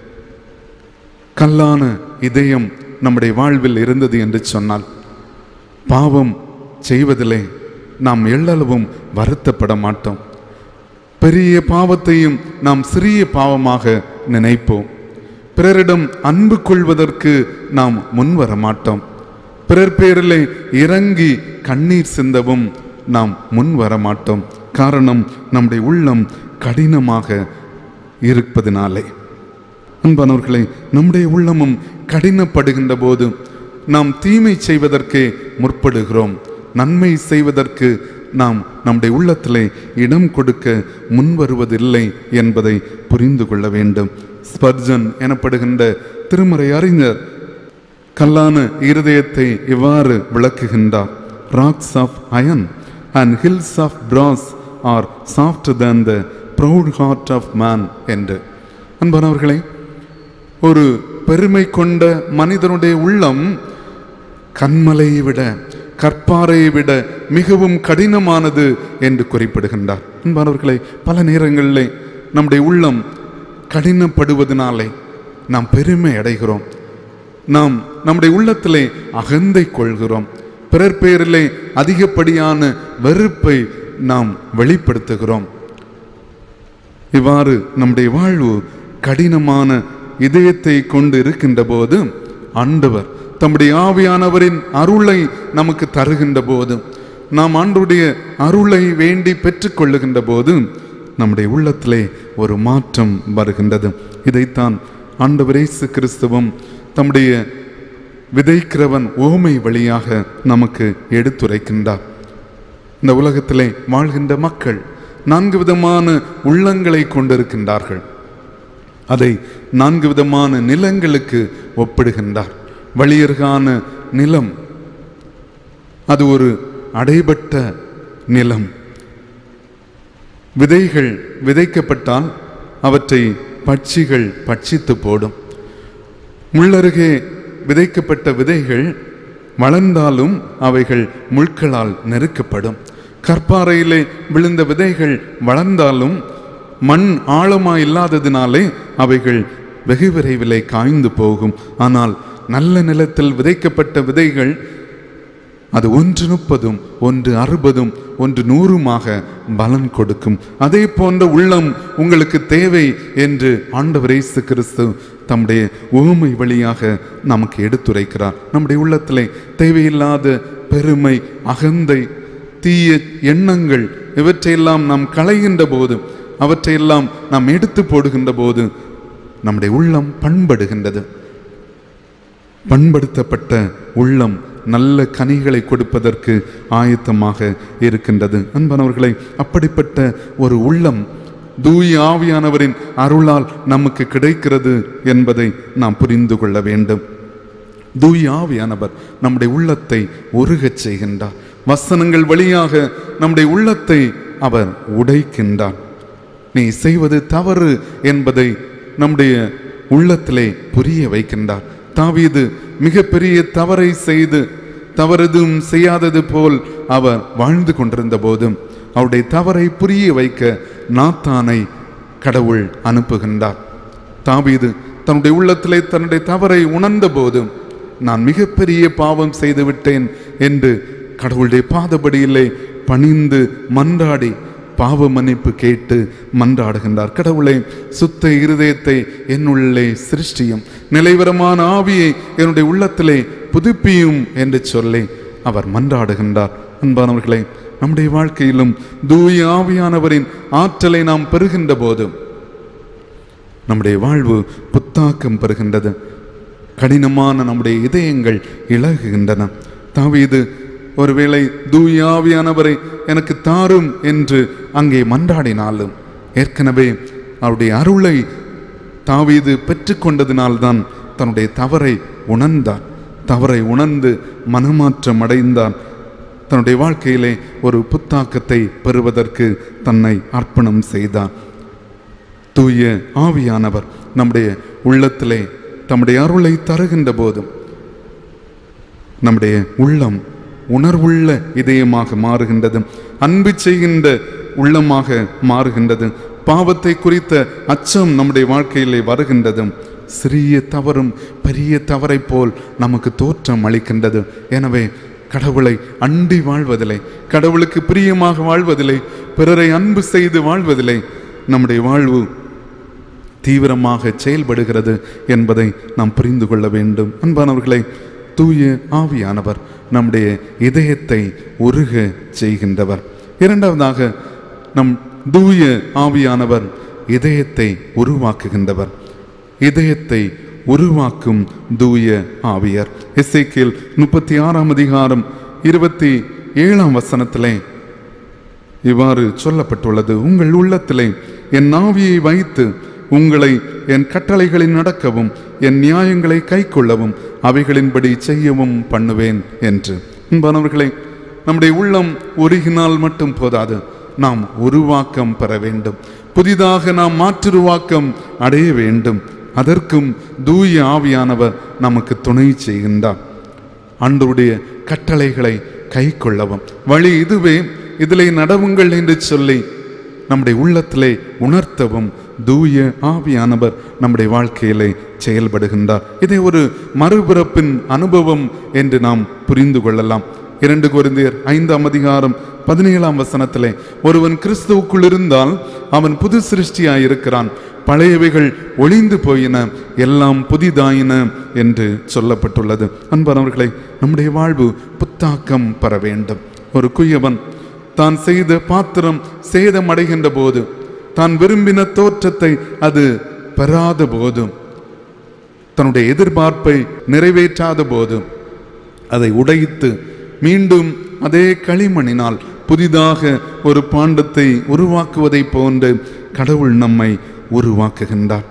கல்லான இதயம் நம்முடைய வாழ்வில் இருந்தது என்று சொன்னால் பாவம் செய்வதிலே நாம் எள்ளளவும் வருத்தப்பட மாட்டோம். பெரிய பாவத்தையும் நாம் சிறிய பாவமாக நினைப்போம். பிறரிடம் அன்பு கொள்வதற்கு நாம் முன்வர மாட்டோம். பிறர் பேரிலே இறங்கி கண்ணீர் சிந்தவும் நாம் முன்வர மாட்டோம். காரணம், நம்முடைய உள்ளம் கடினமாக இருப்பதினாலே. அன்பானவர்களே, நம்முடைய உள்ளமும் கடினப்படுகின்ற போது நாம் தீமை செய்வதற்கே முற்படுகிறோம். நன்மை செய்வதற்கு நாம் நம்முடைய உள்ளத்திலே இடம் கொடுக்க முன்வருவதில்லை என்பதை புரிந்து கொள்ள வேண்டும். ஸ்பர்ஜன் எனப்படுகின்ற திருமறை அறிஞர் கல்லான இருதயத்தை இவ்வாறு விளக்குகின்றார்: rocks of iron and hills of brass are softer than the proud heart of man என்று. அன்பானவர்களே, ஒரு பெருமை கொண்ட மனிதனுடைய உள்ளம் கண்மலையை விட, கற்பாறையை விட மிகவும் கடினமானது என்று குறிப்பிடுகின்றார். அன்பானவர்களே, பல நேரங்களிலே நம்முடைய உள்ளம் கடினப்படுவதனாலே நாம் பெருமை அடைகிறோம். நாம் நம்முடைய உள்ளத்திலே அகந்தை கொள்கிறோம். பிறர் பேரிலே அதிகப்படியான வெறுப்பை நாம் வெளிப்படுத்துகிறோம். இவ்வாறு நம்முடைய வாழ்வு கடினமான இதயத்தை கொண்டு இருக்கின்ற போது ஆண்டவர் தம்முடைய ஆவியானவரின் அருளை நமக்கு தருகின்ற போது, நாம் ஆண்டவருடைய அருளை வேண்டி பெற்றுக்கொள்ளுகின்ற போது நம்முடைய உள்ளத்திலே ஒரு மாற்றம் வருகின்றது. இதைத்தான் ஆண்டவர் இயேசு கிறிஸ்துவும் தம்முடைய விதைக்கிறவன் ஓமை வழியாக நமக்கு எடுத்துரைக்கின்றார். இந்த உலகத்திலே வாழ்கின்ற மக்கள் 4 விதமான உள்ளங்களை கொண்டிருக்கின்றார்கள். அதை 4 விதமான நிலங்களுக்கு ஒப்பிடுகின்றார். வழியர்கான நிலம் அது ஒரு அடைபட்ட நிலம். விதைகள் விதைக்கப்பட்டால் அவற்றை பட்சிகள் பட்சித்து போடும். முள்ளருகே விதைக்கப்பட்ட விதைகள் வளர்ந்தாலும் அவைகள் முட்களால் நெருக்கப்படும். கற்பாறையிலே விழுந்த விதைகள் வளர்ந்தாலும் மண் ஆழமாய் இல்லாததினாலே அவைகள் வெகு விரைவிலே காய்ந்து போகும். ஆனால் நல்ல நிலத்தில் விதைக்கப்பட்ட விதைகள் அது 130, 160, 100 பலன் கொடுக்கும். அதே போன்ற உள்ளம் உங்களுக்கு தேவை என்று ஆண்டவர் இயேசு கிறிஸ்து தம்முடைய ஓமை வழியாக நமக்கு எடுத்துரைக்கிறார். நம்முடைய உள்ளத்திலே தேவையில்லாத பெருமை, அகந்தை, தீய எண்ணங்கள் இவற்றையெல்லாம் நாம் களைகின்ற போது, அவற்றையெல்லாம் நாம் எடுத்து போடுகின்ற போது நம்முடைய உள்ளம் பண்படுகின்றது. பண்படுத்தப்பட்ட உள்ளம் நல்ல கனிகளை கொடுப்பதற்கு ஆயத்தமாக இருக்கின்றது. அன்பானவர்களை, அப்படிப்பட்ட ஒரு உள்ளம் தூய ஆவியானவரின் அருளால் நமக்கு கிடைக்கிறது என்பதை நாம் புரிந்து கொள்ள வேண்டும். தூய ஆவியானவர் நம்முடைய உள்ளத்தை உருகச் செய்கின்றார். வசனங்கள் வழியாக நம்முடைய உள்ளத்தை அவர் உடைக்கின்றார். நீ செய்வது தவறு என்பதை நம்முடைய உள்ளத்திலே புரிய வைக்கின்றார். தாவீது மிகப்பெரிய தவறை செய்து தவறுதும் செய்யாதது போல் அவர் வாழ்ந்து கொண்டிருந்த போதும் அவருடைய தவறை புரிய வைக்க நாத்தானை கடவுள் அனுப்புகின்றார். தாவீது தன்னுடைய உள்ளத்திலே தன்னுடைய தவறை உணர்ந்த போதும் நான் மிகப்பெரிய பாவம் செய்து விட்டேன் என்று கடவுளுடைய பாதபடியிலே பணிந்து மன்றாடி பாவ மன்னிப்பு கேட்டு மன்றாடுகின்றார். கடவுளை சுத்த இருதயத்தை என்னுள்ளே சிருஷ்டியும், நிலைவரமான ஆவியை என்னுடைய உள்ளத்திலே புதுப்பியும் என்று சொல்லி அவர் மன்றாடுகின்றார். அன்பானவர்களே, நம்முடைய வாழ்க்கையிலும் தூய ஆவியானவரின் ஆற்றலை நாம் பெறுகின்ற போதும் நம்முடைய வாழ்வு புத்தாக்கம் பெறுகின்றது. கடினமான நம்முடைய இதயங்கள் இலகுகின்றன. தாவீது ஒருவேளை தூய ஆவியானவரை எனக்கு தாரும் என்று அங்கே மன்றாடினாலும் ஏற்கனவே அவருடைய அருளை தாவீது பெற்றுக்கொண்டதினால்தான் தன்னுடைய தவறை உணர்ந்தார். தவறை உணர்ந்து மனமாற்றம் அடைந்தார். தன்னுடைய வாழ்க்கையிலே ஒரு புத்தாக்கத்தை பெறுவதற்கு தன்னை அர்ப்பணம் செய்தார். தூய ஆவியானவர் நம்முடைய உள்ளத்திலே தம்முடைய அருளை தருகின்ற போதும் நம்முடைய உள்ளம் உணர்வுள்ள இதயமாக மாறுகின்றது, அன்பு செய்கின்ற உள்ளமாக மாறுகின்றது. பாவத்தை குறித்த அச்சம் நம்முடைய வாழ்க்கையிலே வருகின்றதும் சிறிய தவறும் பெரிய தவறை போல் நமக்கு தோற்றம் அளிக்கின்றது. எனவே கடவுளை அண்டி வாழ்வதில்லை, கடவுளுக்கு பிரியமாக வாழ்வதில்லை, பிறரை அன்பு செய்து வாழ்வதில்லை நம்முடைய வாழ்வு தீவிரமாக செயல்படுகிறது என்பதை நாம் புரிந்து கொள்ள வேண்டும். அன்பானவர்களை, தூய ஆவியானவர் நம்முடைய இதயத்தை உருக செய்கின்றவர். இரண்டாவதாக, நம் தூய ஆவியானவர் இதயத்தை உருவாக்குகின்றவர். இதயத்தை உருவாக்கும் தூய ஆவியர். எசேக்கியேல் 36 அதிகாரம் 27 வசனத்திலே இவ்வாறு சொல்லப்பட்டுள்ளது: உங்கள் உள்ளத்திலே என் ஆவியை வைத்து உங்களை என் கட்டளைகளை நடக்கவும் என் நியாயங்களை கை கொள்ளவும் அவைகளின்படி செய்யவும் பண்ணுவேன் என்று. அன்பானவர்களே, நம்முடைய உள்ளம் உருகினால் மட்டும் போதாது, நாம் உருவாக்கம் பெற வேண்டும். புதிதாக நாம் மாற்றுருவாக்கம் அடைய வேண்டும். அதற்கும் தூய ஆவியானவர் நமக்கு துணை செய்கின்றார். ஆண்டவருடைய கட்டளைகளை கை கொள்ளவும் வழி இதுவே, இதிலே நடவுங்கள் என்று சொல்லி நம்முடைய உள்ளத்திலே உணர்த்தவும் தூய ஆவியானவர் நம்முடைய வாழ்க்கையிலே செயல்படுகின்றார். இதை ஒரு மறுபிறப்பின் அனுபவம் என்று நாம் புரிந்து கொள்ளலாம். 2 கொரிந்தியர் 5 அதிகாரம் 17 வசனத்திலே, ஒருவன் கிறிஸ்துவுக்குள் இருந்தால் அவன் புது சிருஷ்டியாயிருக்கிறான், பழையவைகள் ஒளிந்து போயின, எல்லாம் புதிதாயின என்று சொல்லப்பட்டுள்ளது. அன்பானவர்களே, நம்முடைய வாழ்வு புத்தாக்கம் பெற வேண்டும். ஒரு குயவன் தான் செய்த பாத்திரம் சேதமடைகின்ற போது, தான் விரும்பின தோற்றத்தை அது பெறாத போதும், தன்னுடைய எதிர்பார்ப்பை நிறைவேற்றாத போதும் அதை உடைத்து மீண்டும் அதே களிமண்ணினால் புதிதாக ஒரு பாண்டத்தை உருவாக்குவதை போன்று கடவுள் நம்மை உருவாக்குகின்றார்.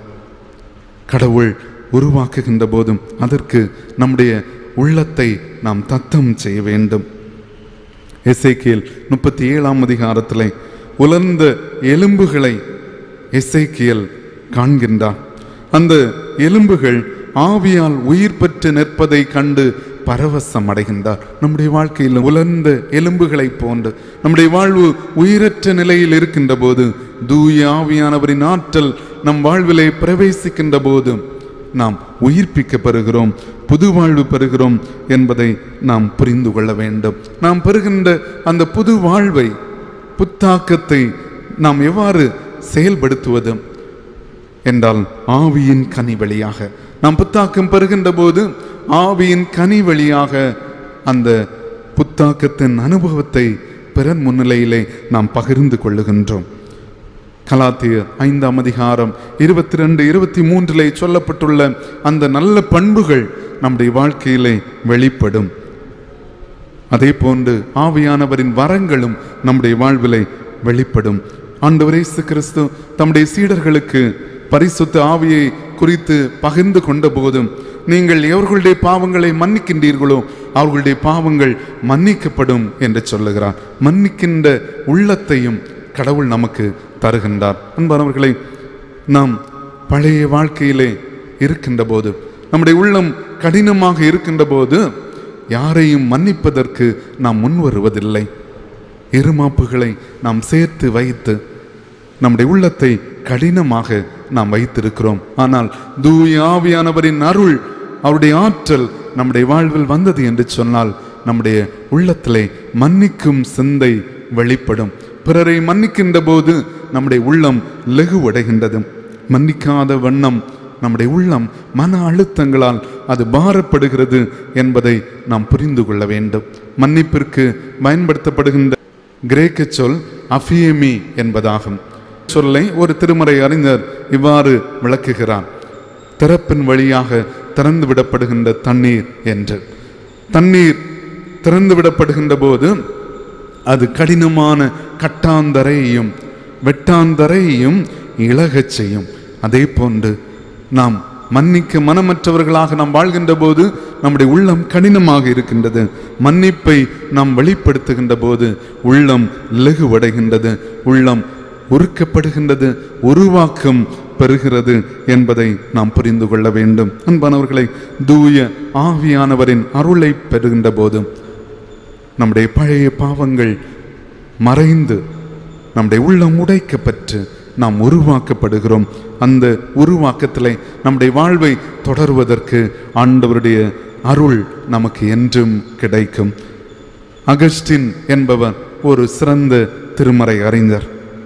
கடவுள் உருவாக்குகின்ற போதும் அதற்கு நம்முடைய உள்ளத்தை நாம் தத்தம் செய்ய வேண்டும். எசேக்கியேல் 37 அதிகாரத்திலே உலர்ந்த எலும்புகளை எசேக்கியேல் காண்கின்றார். அந்த எலும்புகள் ஆவியால் உயிர் பெற்று நிற்பதை கண்டு பரவசம் அடைகின்றார். நம்முடைய வாழ்க்கையில் உலர்ந்த எலும்புகளை போன்று நம்முடைய வாழ்வு உயிரற்ற நிலையில் இருக்கின்ற போது, தூய ஆவியானவரின் ஆற்றல் நம் வாழ்விலே பிரவேசிக்கின்ற போது நாம் உயிர்ப்பிக்க பெறுகிறோம், புது வாழ்வு பெறுகிறோம் என்பதை நாம் புரிந்து கொள்ள வேண்டும். நாம் பெறுகின்ற அந்த புது வாழ்வை, புத்தாக்கத்தை நாம் எவ்வாறு செயல்படுத்துவது என்றால், ஆவியின் கனி வழியாக நாம் புத்தாக்கம் பெறுகின்ற போது ஆவியின் கனி வழியாக அந்த புத்தாக்கத்தின் அனுபவத்தை பிறர் முன்னிலையிலே நாம் பகிர்ந்து கொள்ளுகின்றோம். கலாத்தியர் 5 அதிகாரம் 22, 23 சொல்லப்பட்டுள்ள அந்த நல்ல பண்புகள் நம்முடைய வாழ்க்கையிலே வெளிப்படும். அதே போன்று ஆவியானவரின் வரங்களும் நம்முடைய வாழ்விலே வெளிப்படும். ஆண்டவர் இயேசு கிறிஸ்து தம்முடைய சீடர்களுக்கு பரிசுத்த ஆவியை குறித்து பகிர்ந்து கொண்ட போதும், நீங்கள் எவர்களுடைய பாவங்களை மன்னிக்கின்றீர்களோ அவர்களுடைய பாவங்கள் மன்னிக்கப்படும் என்று சொல்லுகிறார். மன்னிக்கின்ற உள்ளத்தையும் கடவுள் நமக்கு தருகின்றார். அன்பானவர்களை, நாம் பழைய வாழ்க்கையிலே இருக்கின்ற போது, நம்முடைய உள்ளம் கடினமாக இருக்கின்ற போது யாரையும் மன்னிப்பதற்கு நாம் முன் வருவதில்லை. இருமாப்புகளை நாம் சேர்த்து வைத்து நம்முடைய உள்ளத்தை கடினமாக நாம் வைத்திருக்கிறோம். ஆனால் தூய ஆவியானவரின் அருள், அவருடைய ஆற்றல் நம்முடைய வாழ்வில் வந்தது என்று சொன்னால் நம்முடைய உள்ளத்திலே மன்னிக்கும் சிந்தை வெளிப்படும். பிறரை மன்னிக்கின்ற போது நம்முடைய உள்ளம் லகுவடைகின்றது. மன்னிக்காத வண்ணம் நம்முடைய உள்ளம் மன அழுத்தங்களால் அது பாரப்படுகிறது என்பதை நாம் புரிந்து கொள்ள வேண்டும். மன்னிப்பிற்கு பயன்படுத்தப்படுகின்ற கிரேக்க சொல் அஃபியமி என்பதாகும். சொல்லை ஒரு திருமறை அறிஞர் இவ்வாறு விளக்குகிறார்: திறப்பின் வழியாக திறந்து விடப்படுகின்ற தண்ணீர் என்று. தண்ணீர் திறந்து விடப்படுகின்ற போது அது கடினமான கட்டாந்தரையையும் வெட்டாந்தரையையும் இழகச் செய்யும். அதே போன்று நாம் மன்னிக்க மனமற்றவர்களாக நாம் வாழ்கின்ற போது நம்முடைய உள்ளம் கடினமாக இருக்கின்றது. மன்னிப்பை நாம் வெளிப்படுத்துகின்ற போது உள்ளம் இலகுவடைகின்றது, உள்ளம் உருக்கப்படுகின்றது, உருவாக்கம் பெறுகிறது என்பதை நாம் புரிந்து கொள்ள வேண்டும். அன்பானவர்களை, தூய ஆவியானவரின் அருளை பெறுகின்ற போது நம்முடைய பழைய பாவங்கள் மறைந்து நம்முடைய உள்ளம் உடைக்கப்பட்டு நாம் உருவாக்கப்படுகிறோம். அந்த உருவாக்கத்திலே நம்முடைய வாழ்வை தொடர்வதற்கு ஆண்டவருடைய அருள் நமக்கு என்றும் கிடைக்கும். அகஸ்டின் என்பவர் ஒரு சிறந்த திருமறை அறிஞர்.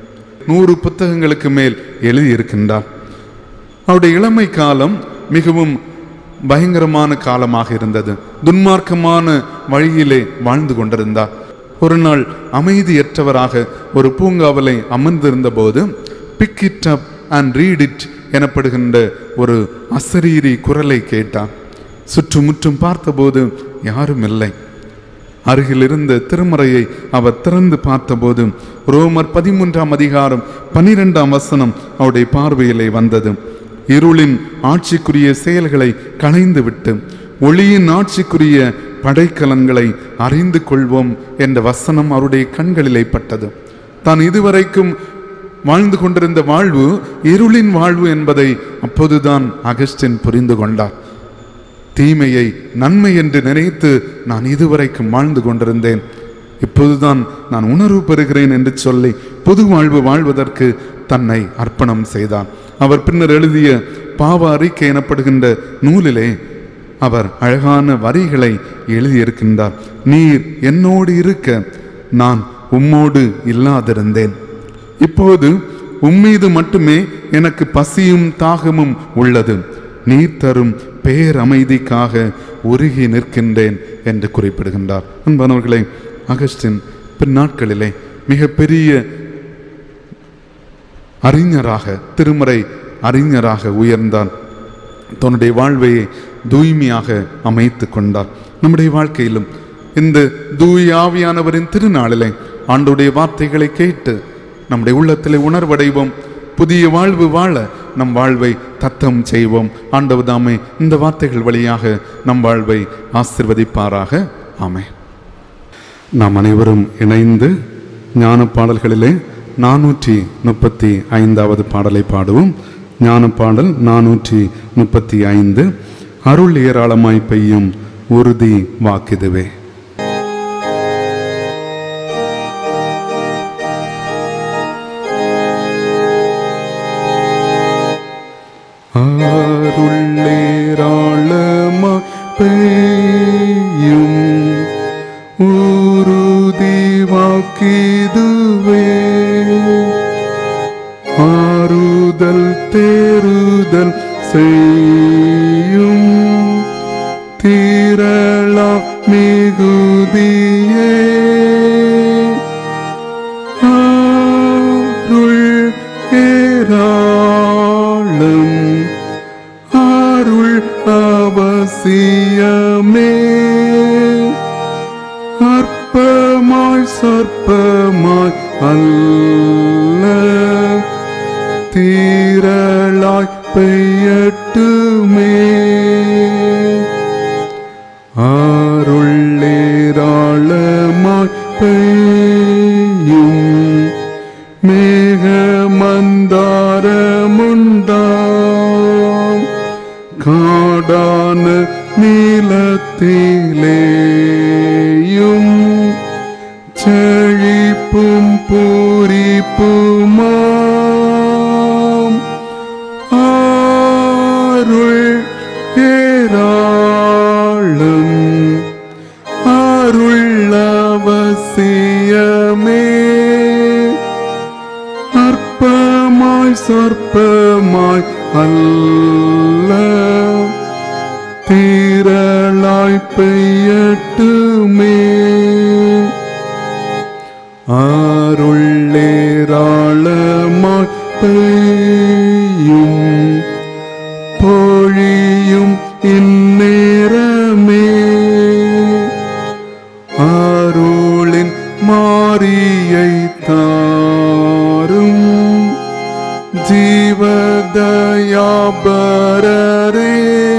100 புத்தகங்களுக்கு மேல் எழுதியிருக்கின்றார். அவருடைய இளமை காலம் மிகவும் பயங்கரமான காலமாக இருந்தது. துன்மார்க்கமான வழியிலே வாழ்ந்து கொண்டிருந்தார். ஒரு நாள் அமைதியற்றவராக ஒரு பூங்காவலை அமர்ந்திருந்த போது pick it up and read it எனப்படுகின்ற ஒரு அசரீரி குரலை கேட்டார். சுற்றுமுற்றும் பார்த்தபோது யாரும் இல்லை. அருகில் இருந்த திருமறையை அவர் திறந்து பார்த்தபோது ரோமர் 13ஆம் அதிகாரம் 12ஆம் வசனம் அவருடைய பார்வையிலே வந்தது. இருளின் ஆட்சிக்குரிய செயல்களை களைந்து விட்டு ஒளியின் ஆட்சிக்குரிய படைக்கலன்களை அறிந்து கொள்வோம் என்ற வசனம் அவருடைய கண்களிலே பட்டது. தான் இதுவரைக்கும் வாழ்ந்து கொண்டிருந்த வாழ்வு இருளின் வாழ்வு என்பதை அப்போதுதான் அகஸ்டின் புரிந்து கொண்டார். தீமையை நன்மை என்று நினைத்து நான் இதுவரைக்கும் வாழ்ந்து கொண்டிருந்தேன், இப்போதுதான் நான் உணர்வு பெறுகிறேன் என்று சொல்லி புது வாழ்வு வாழ்வதற்கு தன்னை அர்ப்பணம் செய்தார். அவர் பின்னர் எழுதிய பாவ அறிக்கை எனப்படுகின்ற நூலிலே அவர் அழகான வரிகளை எழுதியிருக்கின்றார். நீர் என்னோடு இருக்க நான் உம்மோடு இல்லாதிருந்தேன், இப்போது உம்மீது மட்டுமே எனக்கு பசியும் தாகமும் உள்ளது, நீர் தரும் பேரமைதிக்காக உருகி நிற்கின்றேன் என்று குறிப்பிடுகின்றார். அன்பானவர்களே, அகஸ்டின் பின்னாட்களிலே மிகப்பெரிய அறிஞராக, திருமறை அறிஞராக உயர்ந்தார். தன்னுடைய வாழ்வையை தூய்மையாக அமைத்து கொண்டார். நம்முடைய வாழ்க்கையிலும் இந்த தூய ஆவியானவரின் திருநாளிலே ஆண்டவருடைய வார்த்தைகளை கேட்டு நம்முடைய உள்ளத்திலே உணர்வடைவோம். புதிய வாழ்வு வாழ நம் வாழ்வை தத்தம் செய்வோம். ஆண்டவர் தாமே இந்த வார்த்தைகள் வழியாக நம் வாழ்வை ஆசீர்வதிப்பாராக. ஆமென். நாம் அனைவரும் இணைந்து ஞான பாடல்களிலே 435வது பாடலை பாடுவோம். ஞான பாடல் 435. அருள் ஏராளமாய் பெய்யும் உறுதி வாக்கிதுவே. அருள் ஏராளமாய் பெய்யும் உறுதி வாக்கிதுவே, ஆறுதல் தேறுதல் செய்யும் திரளா மிகுதியே, அருள் ஏராளம் அருள் அவசியமே, அற்பமாய் சொற்பமாய் அல்ல தீரளாய் பெய்யட்டுமே, அருள் ஏராளமாய் பெய்யும் மேகமந்தாரமுண்டாம் காடான நிலத்திலேயும் செழிப்பும் பூரிப்புமாம் அருள் ஏராளம் அருள் அவசியமே அற்பமாய் சொற்பமாய் அல்ல தீரளாய் பெய்யட்டுமே அருளேராளமாய் பெய்யும் பொழியும் இந்நேரமே அருளின் மாரியை தாரும் ஜீவதயாபரரே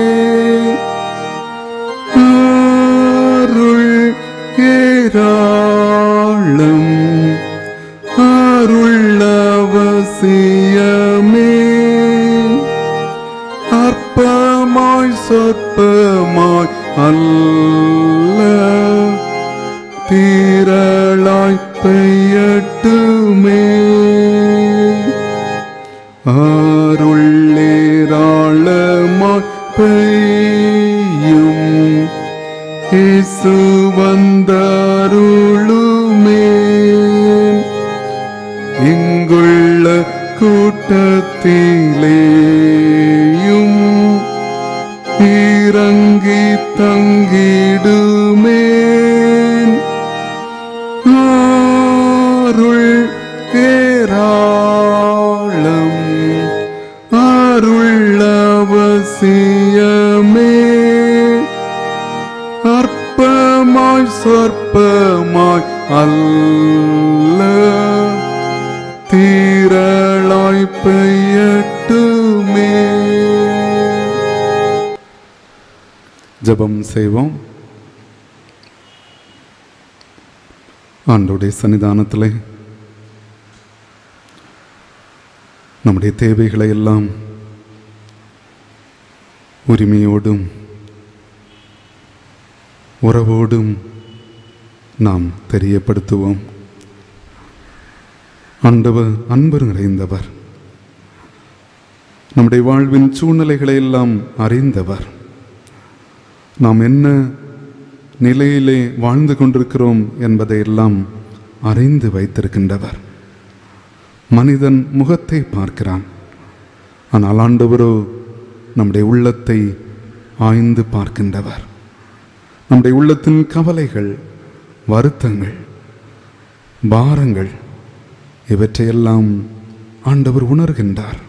அருள் ஏராளம் அருள் அவசியமே அற்பமாய் சொற்பமாய் அல்ல தீரளாய் பெய்யட்டுமே அருளேராளமாய் பெய்யும் இயேசு வந்தருளுமே இங்குள்ள கூட்டத்திலேயும் இறங்கி தங்கிடுமே அருள் ஏராளம் அருள் அவசியமே அற்பமாய் சொற்பமாய் அல்ல தீரளாய் பெய்யட்டுமே. ஜெபம் செய்வோம். ஆண்டவருடைய சன்னிதானத்திலே நம்முடைய தேவைகளை எல்லாம் உரிமையோடும் உறவோடும் நாம் தெரியப்படுத்துவோம். ஆண்டவர் அன்பு நிறைந்தவர், நம்முடைய வாழ்வின் சூழ்நிலைகளை எல்லாம் அறிந்தவர், நாம் என்ன நிலையிலே வாழ்ந்து கொண்டிருக்கிறோம் என்பதை எல்லாம் அறிந்து வைத்திருக்கின்றவர். மனிதன் முகத்தை பார்க்கிறான், ஆனால் ஆண்டவரோ நம்முடைய உள்ளத்தை ஆய்ந்து பார்க்கின்றவர். நம்முடைய உள்ளத்தின் கவலைகள், வருத்தங்கள், பாரங்கள் இவற்றையெல்லாம் ஆண்டவர் உணர்கின்றார்.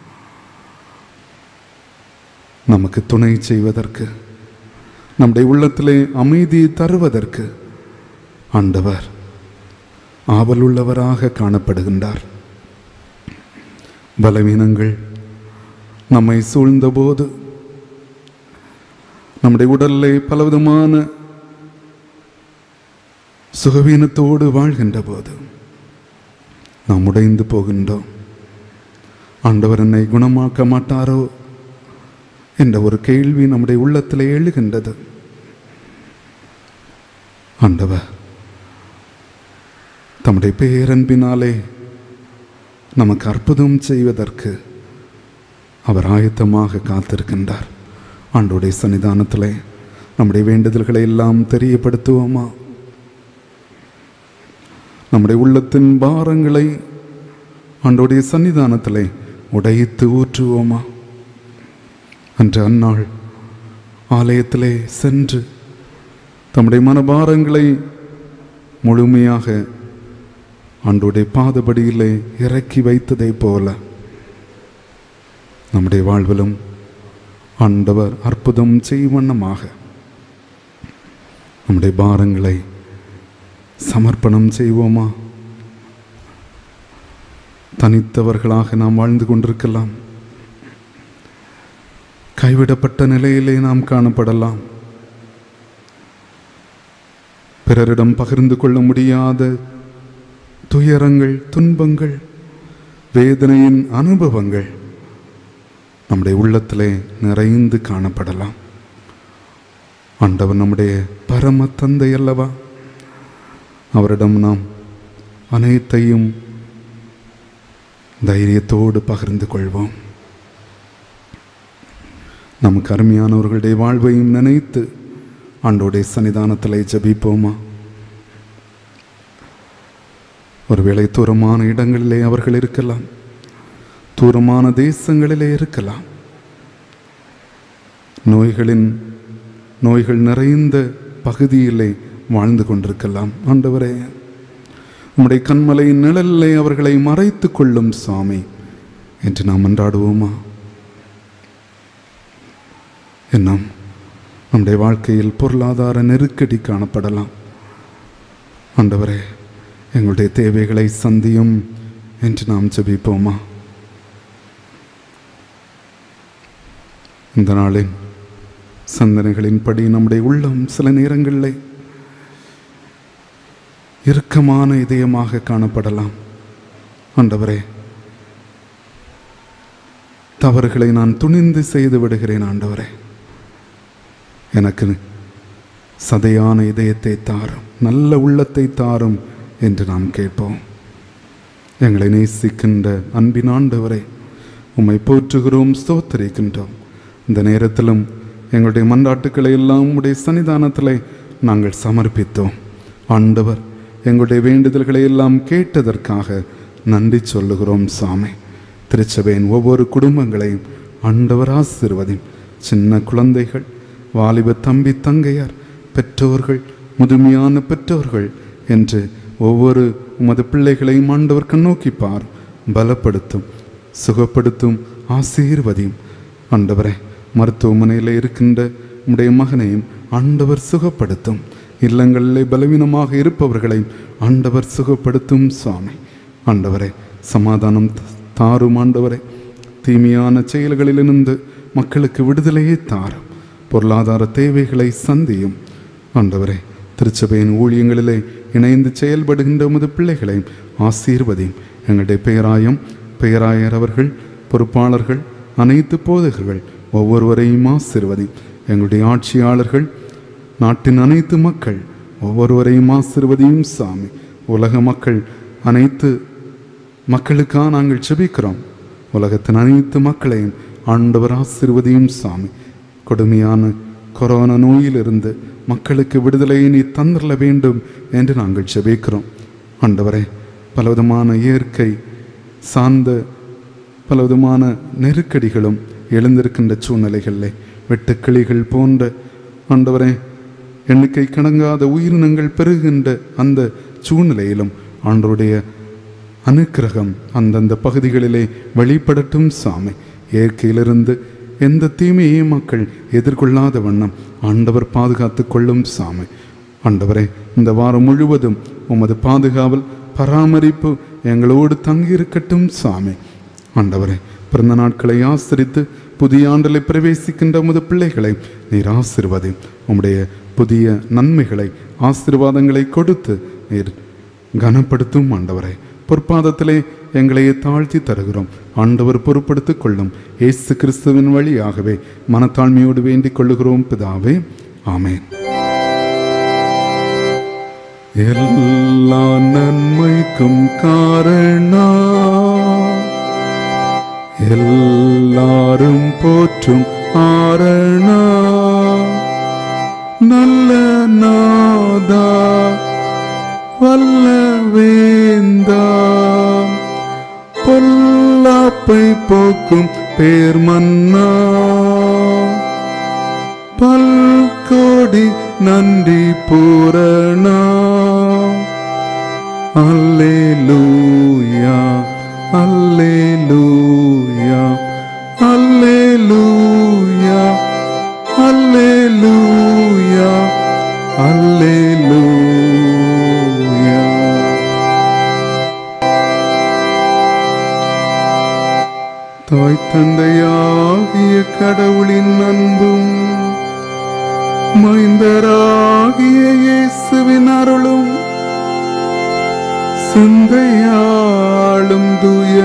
நமக்கு துணை செய்வதற்கு, நம்முடைய உள்ளத்திலே அமைதியை தருவதற்கு ஆண்டவர் ஆவலுள்ளவராக காணப்படுகின்றார். பலவீனங்கள் நம்மை சூழ்ந்தபோது, நம்முடைய உடலிலே பலவிதமான சுகவீனத்தோடு வாழ்கின்ற போது நாம் உடைந்து போகின்றோம். ஆண்டவர் என்னை குணமாக்க மாட்டாரோ என்ற ஒரு கேள்வி நம்முடைய உள்ளத்திலே எழுகின்றது. ஆண்டவர் தம்முடைய பேரன்பினாலே நமக்கு அற்புதம் செய்வதற்கு அவர் ஆயத்தமாக காத்திருக்கின்றார். ஆண்டவருடைய சன்னிதானத்திலே நம்முடைய வேண்டுதல்களை எல்லாம் தெரியப்படுத்துவோமா? நம்முடைய உள்ளத்தின் பாரங்களை ஆண்டவருடைய சன்னிதானத்திலே உடைத்து ஊற்றுவோமா? அன்று அந்நாள் ஆலயத்திலே சென்று தம்முடைய மனபாரங்களை முழுமையாக ஆண்டவருடைய பாதபடியிலே இறக்கி வைத்ததை போல நம்முடைய வாழ்விலும் ஆண்டவர் அற்புதம் செய்வண்ணமாக நம்முடைய பாரங்களை சமர்ப்பணம் செய்வோமா? தனித்தவர்களாக நாம் வாழ்ந்து கொண்டிருக்கலாம். கைவிடப்பட்ட நிலையிலே நாம் காணப்படலாம். பிறரிடம் பகிர்ந்து கொள்ள முடியாத துயரங்கள், துன்பங்கள், வேதனையின் அனுபவங்கள் நம்முடைய உள்ளத்திலே நிறைந்து காணப்படலாம். ஆண்டவர் நம்முடைய பரம தந்தை அல்லவா? அவரிடம் நாம் அனைத்தையும் தைரியத்தோடு பகிர்ந்து கொள்வோம். நமக்கு அருமையானவர்களுடைய வாழ்வையும் நினைத்து ஆண்டோடைய சன்னிதானத்திலே ஜெபிப்போமா? ஒருவேளை தூரமான இடங்களிலே அவர்கள் இருக்கலாம், தூரமான தேசங்களிலே இருக்கலாம், நோய்கள் நிறைந்த பகுதியிலே வாழ்ந்து கொண்டிருக்கலாம். ஆண்டவரே, உம்முடைய கண்மலையின் நிழலிலே அவர்களை மறைத்து கொள்ளும் சாமி என்று நாம் மன்றாடுவோமா? இன்னும் நம்முடைய வாழ்க்கையில் பொருளாதார நெருக்கடி காணப்படலாம். ஆண்டவரே, எங்களுடைய தேவைகளை சந்தியும் என்று நாம் ஜெபிப்போமா? இந்த நாளின் சிந்தனைகளின்படி நம்முடைய உள்ளம் சில நேரங்களில் இறுக்கமான இதயமாக காணப்படலாம். ஆண்டவரே, தவறுகளை நான் துணிந்து செய்து விடுகிறேன். ஆண்டவரே, எனக்கு சதையான இதயத்தை தாரும், நல்ல உள்ளத்தை தாரும் என்று நாம் கேட்போம். எங்களை நேசிக்கின்ற அன்பின் ஆண்டவரே, உம்மை போற்றுகிறோம், ஸ்தோத்திரிக்கின்றோம். இந்த நேரத்திலும் எங்களுடைய மன்றாட்டுக்களை எல்லாம் உம்முடைய சன்னிதானத்திலே நாங்கள் சமர்ப்பித்தோம். ஆண்டவர், எங்களுடைய வேண்டுதல்களை எல்லாம் கேட்டதற்காக நன்றி சொல்லுகிறோம் சாமி. திருச்சபையின் ஒவ்வொரு குடும்பங்களையும் ஆண்டவர் ஆசீர்வதியும். சின்ன குழந்தைகள், வாலிப தம்பி தங்கையார், பெற்றோர்கள், முதுமையான பெற்றோர்கள் என்று ஒவ்வொரு உமது பிள்ளைகளையும் ஆண்டவர் கண்ணோக்கிப்பார், பலப்படுத்தும், சுகப்படுத்தும், ஆசீர்வதியும். ஆண்டவரே, மருத்துவமனையில் இருக்கின்ற உம்முடைய மகனையும் ஆண்டவர் சுகப்படுத்தும். இல்லங்களிலே பலவீனமாக இருப்பவர்களையும் ஆண்டவர் சுகப்படுத்தும் சுவாமி. ஆண்டவரே, சமாதானம் தாரும். ஆண்டவரே, தீமையான செயல்களிலிருந்து மக்களுக்கு விடுதலையை தாரும். பொருளாதார தேவைகளை சந்தியும். ஆண்டவரே, திருச்சபையின் ஊழியங்களிலே இணைந்து செயல்படுகின்ற உமது பிள்ளைகளையும் ஆசீர்வதியும். எங்களுடைய பெயராயர் அவர்கள், பொறுப்பாளர்கள், அனைத்து போதகர்கள் ஒவ்வொருவரையும் ஆசீர்வதியும். எங்களுடைய ஆட்சியாளர்கள், நாட்டின் அனைத்து மக்கள் ஒவ்வொருவரையும் ஆசீர்வதியும் சாமி. உலக மக்கள், அனைத்து மக்களுக்காக நாங்கள் ஜெபிக்கிறோம். உலகத்தின் அனைத்து மக்களையும் ஆண்டவர் ஆசீர்வதியும் சாமி. கொடுமையான கொரோனா நோயிலிருந்து மக்களுக்கு விடுதலையை நீ தந்துள்ள வேண்டும் என்று நாங்கள் ஜெபிக்கிறோம். ஆண்டவரே, பலவிதமான இயற்கை சார்ந்த பலவிதமான நெருக்கடிகளும் எழுந்திருக்கின்ற சூழ்நிலைகளில் வெட்டுக்கிளிகள் போன்ற ஆண்டவரே எண்ணிக்கை கடங்காத உயிரினங்கள் பெருகின்ற அந்த சூழ்நிலையிலும் ஆண்டவருடைய அனுக்கிரகம் அந்தந்த பகுதிகளிலே வெளிப்படட்டும் சாமி. இயற்கையிலிருந்து எந்த தீமையை மக்கள் எதிர்கொள்ளாத வண்ணம் ஆண்டவர் பாதுகாத்து கொள்ளும் சாமி. ஆண்டவரே, இந்த வாரம் முழுவதும் உமது பாதுகாவல், பராமரிப்பு எங்களோடு தங்கியிருக்கட்டும் சாமி. ஆண்டவரே, பிறந்த நாட்களை ஆசரித்து புதிய ஆண்டிலே பிரவேசிக்கின்ற உமது பிள்ளைகளை நீர் ஆசீர்வதி. உம்முடைய புதிய நன்மைகளை, ஆசீர்வாதங்களை கொடுத்து நீர் கனப்படுத்தும். ஆண்டவரை, பொற்பாதத்திலே எங்களையே தாழ்த்தி தருகிறோம். ஆண்டவர் பொறுப்படுத்திக் கொள்ளும். இயேசு கிறிஸ்துவின் வழியாகவே மனத்தாழ்மையோடு வேண்டிக் கொள்ளுகிறோம் பிதாவே, ஆமென். எல்லா நன்மைக்கும் காரணம் எல்லாரும் போற்றும் ஆரணா, நல்ல நாதா வல்ல வேந்தா, பொல்லாப்பை போக்கும் பேர் மன்னா, பல்கோடி நன்றி பூரணா. அல்லேலூயா அல்லேலூயா அல்லேலூயா அல்லேலூயா அல்லேலூயா. தாய் தந்தையாகிய கடவுளின் அன்பும் மைந்தராகிய இயேசுவின் அருளும் சிந்தையாளும் தூய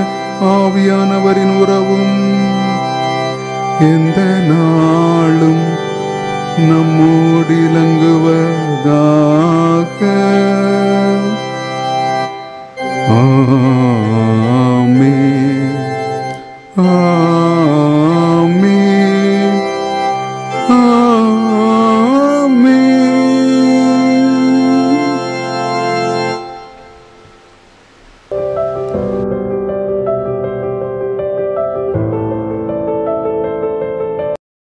ஆவியானவரின் உறவும் எந்த நாளும் நம்மோடு இலங்குவதாக. ஆமென்.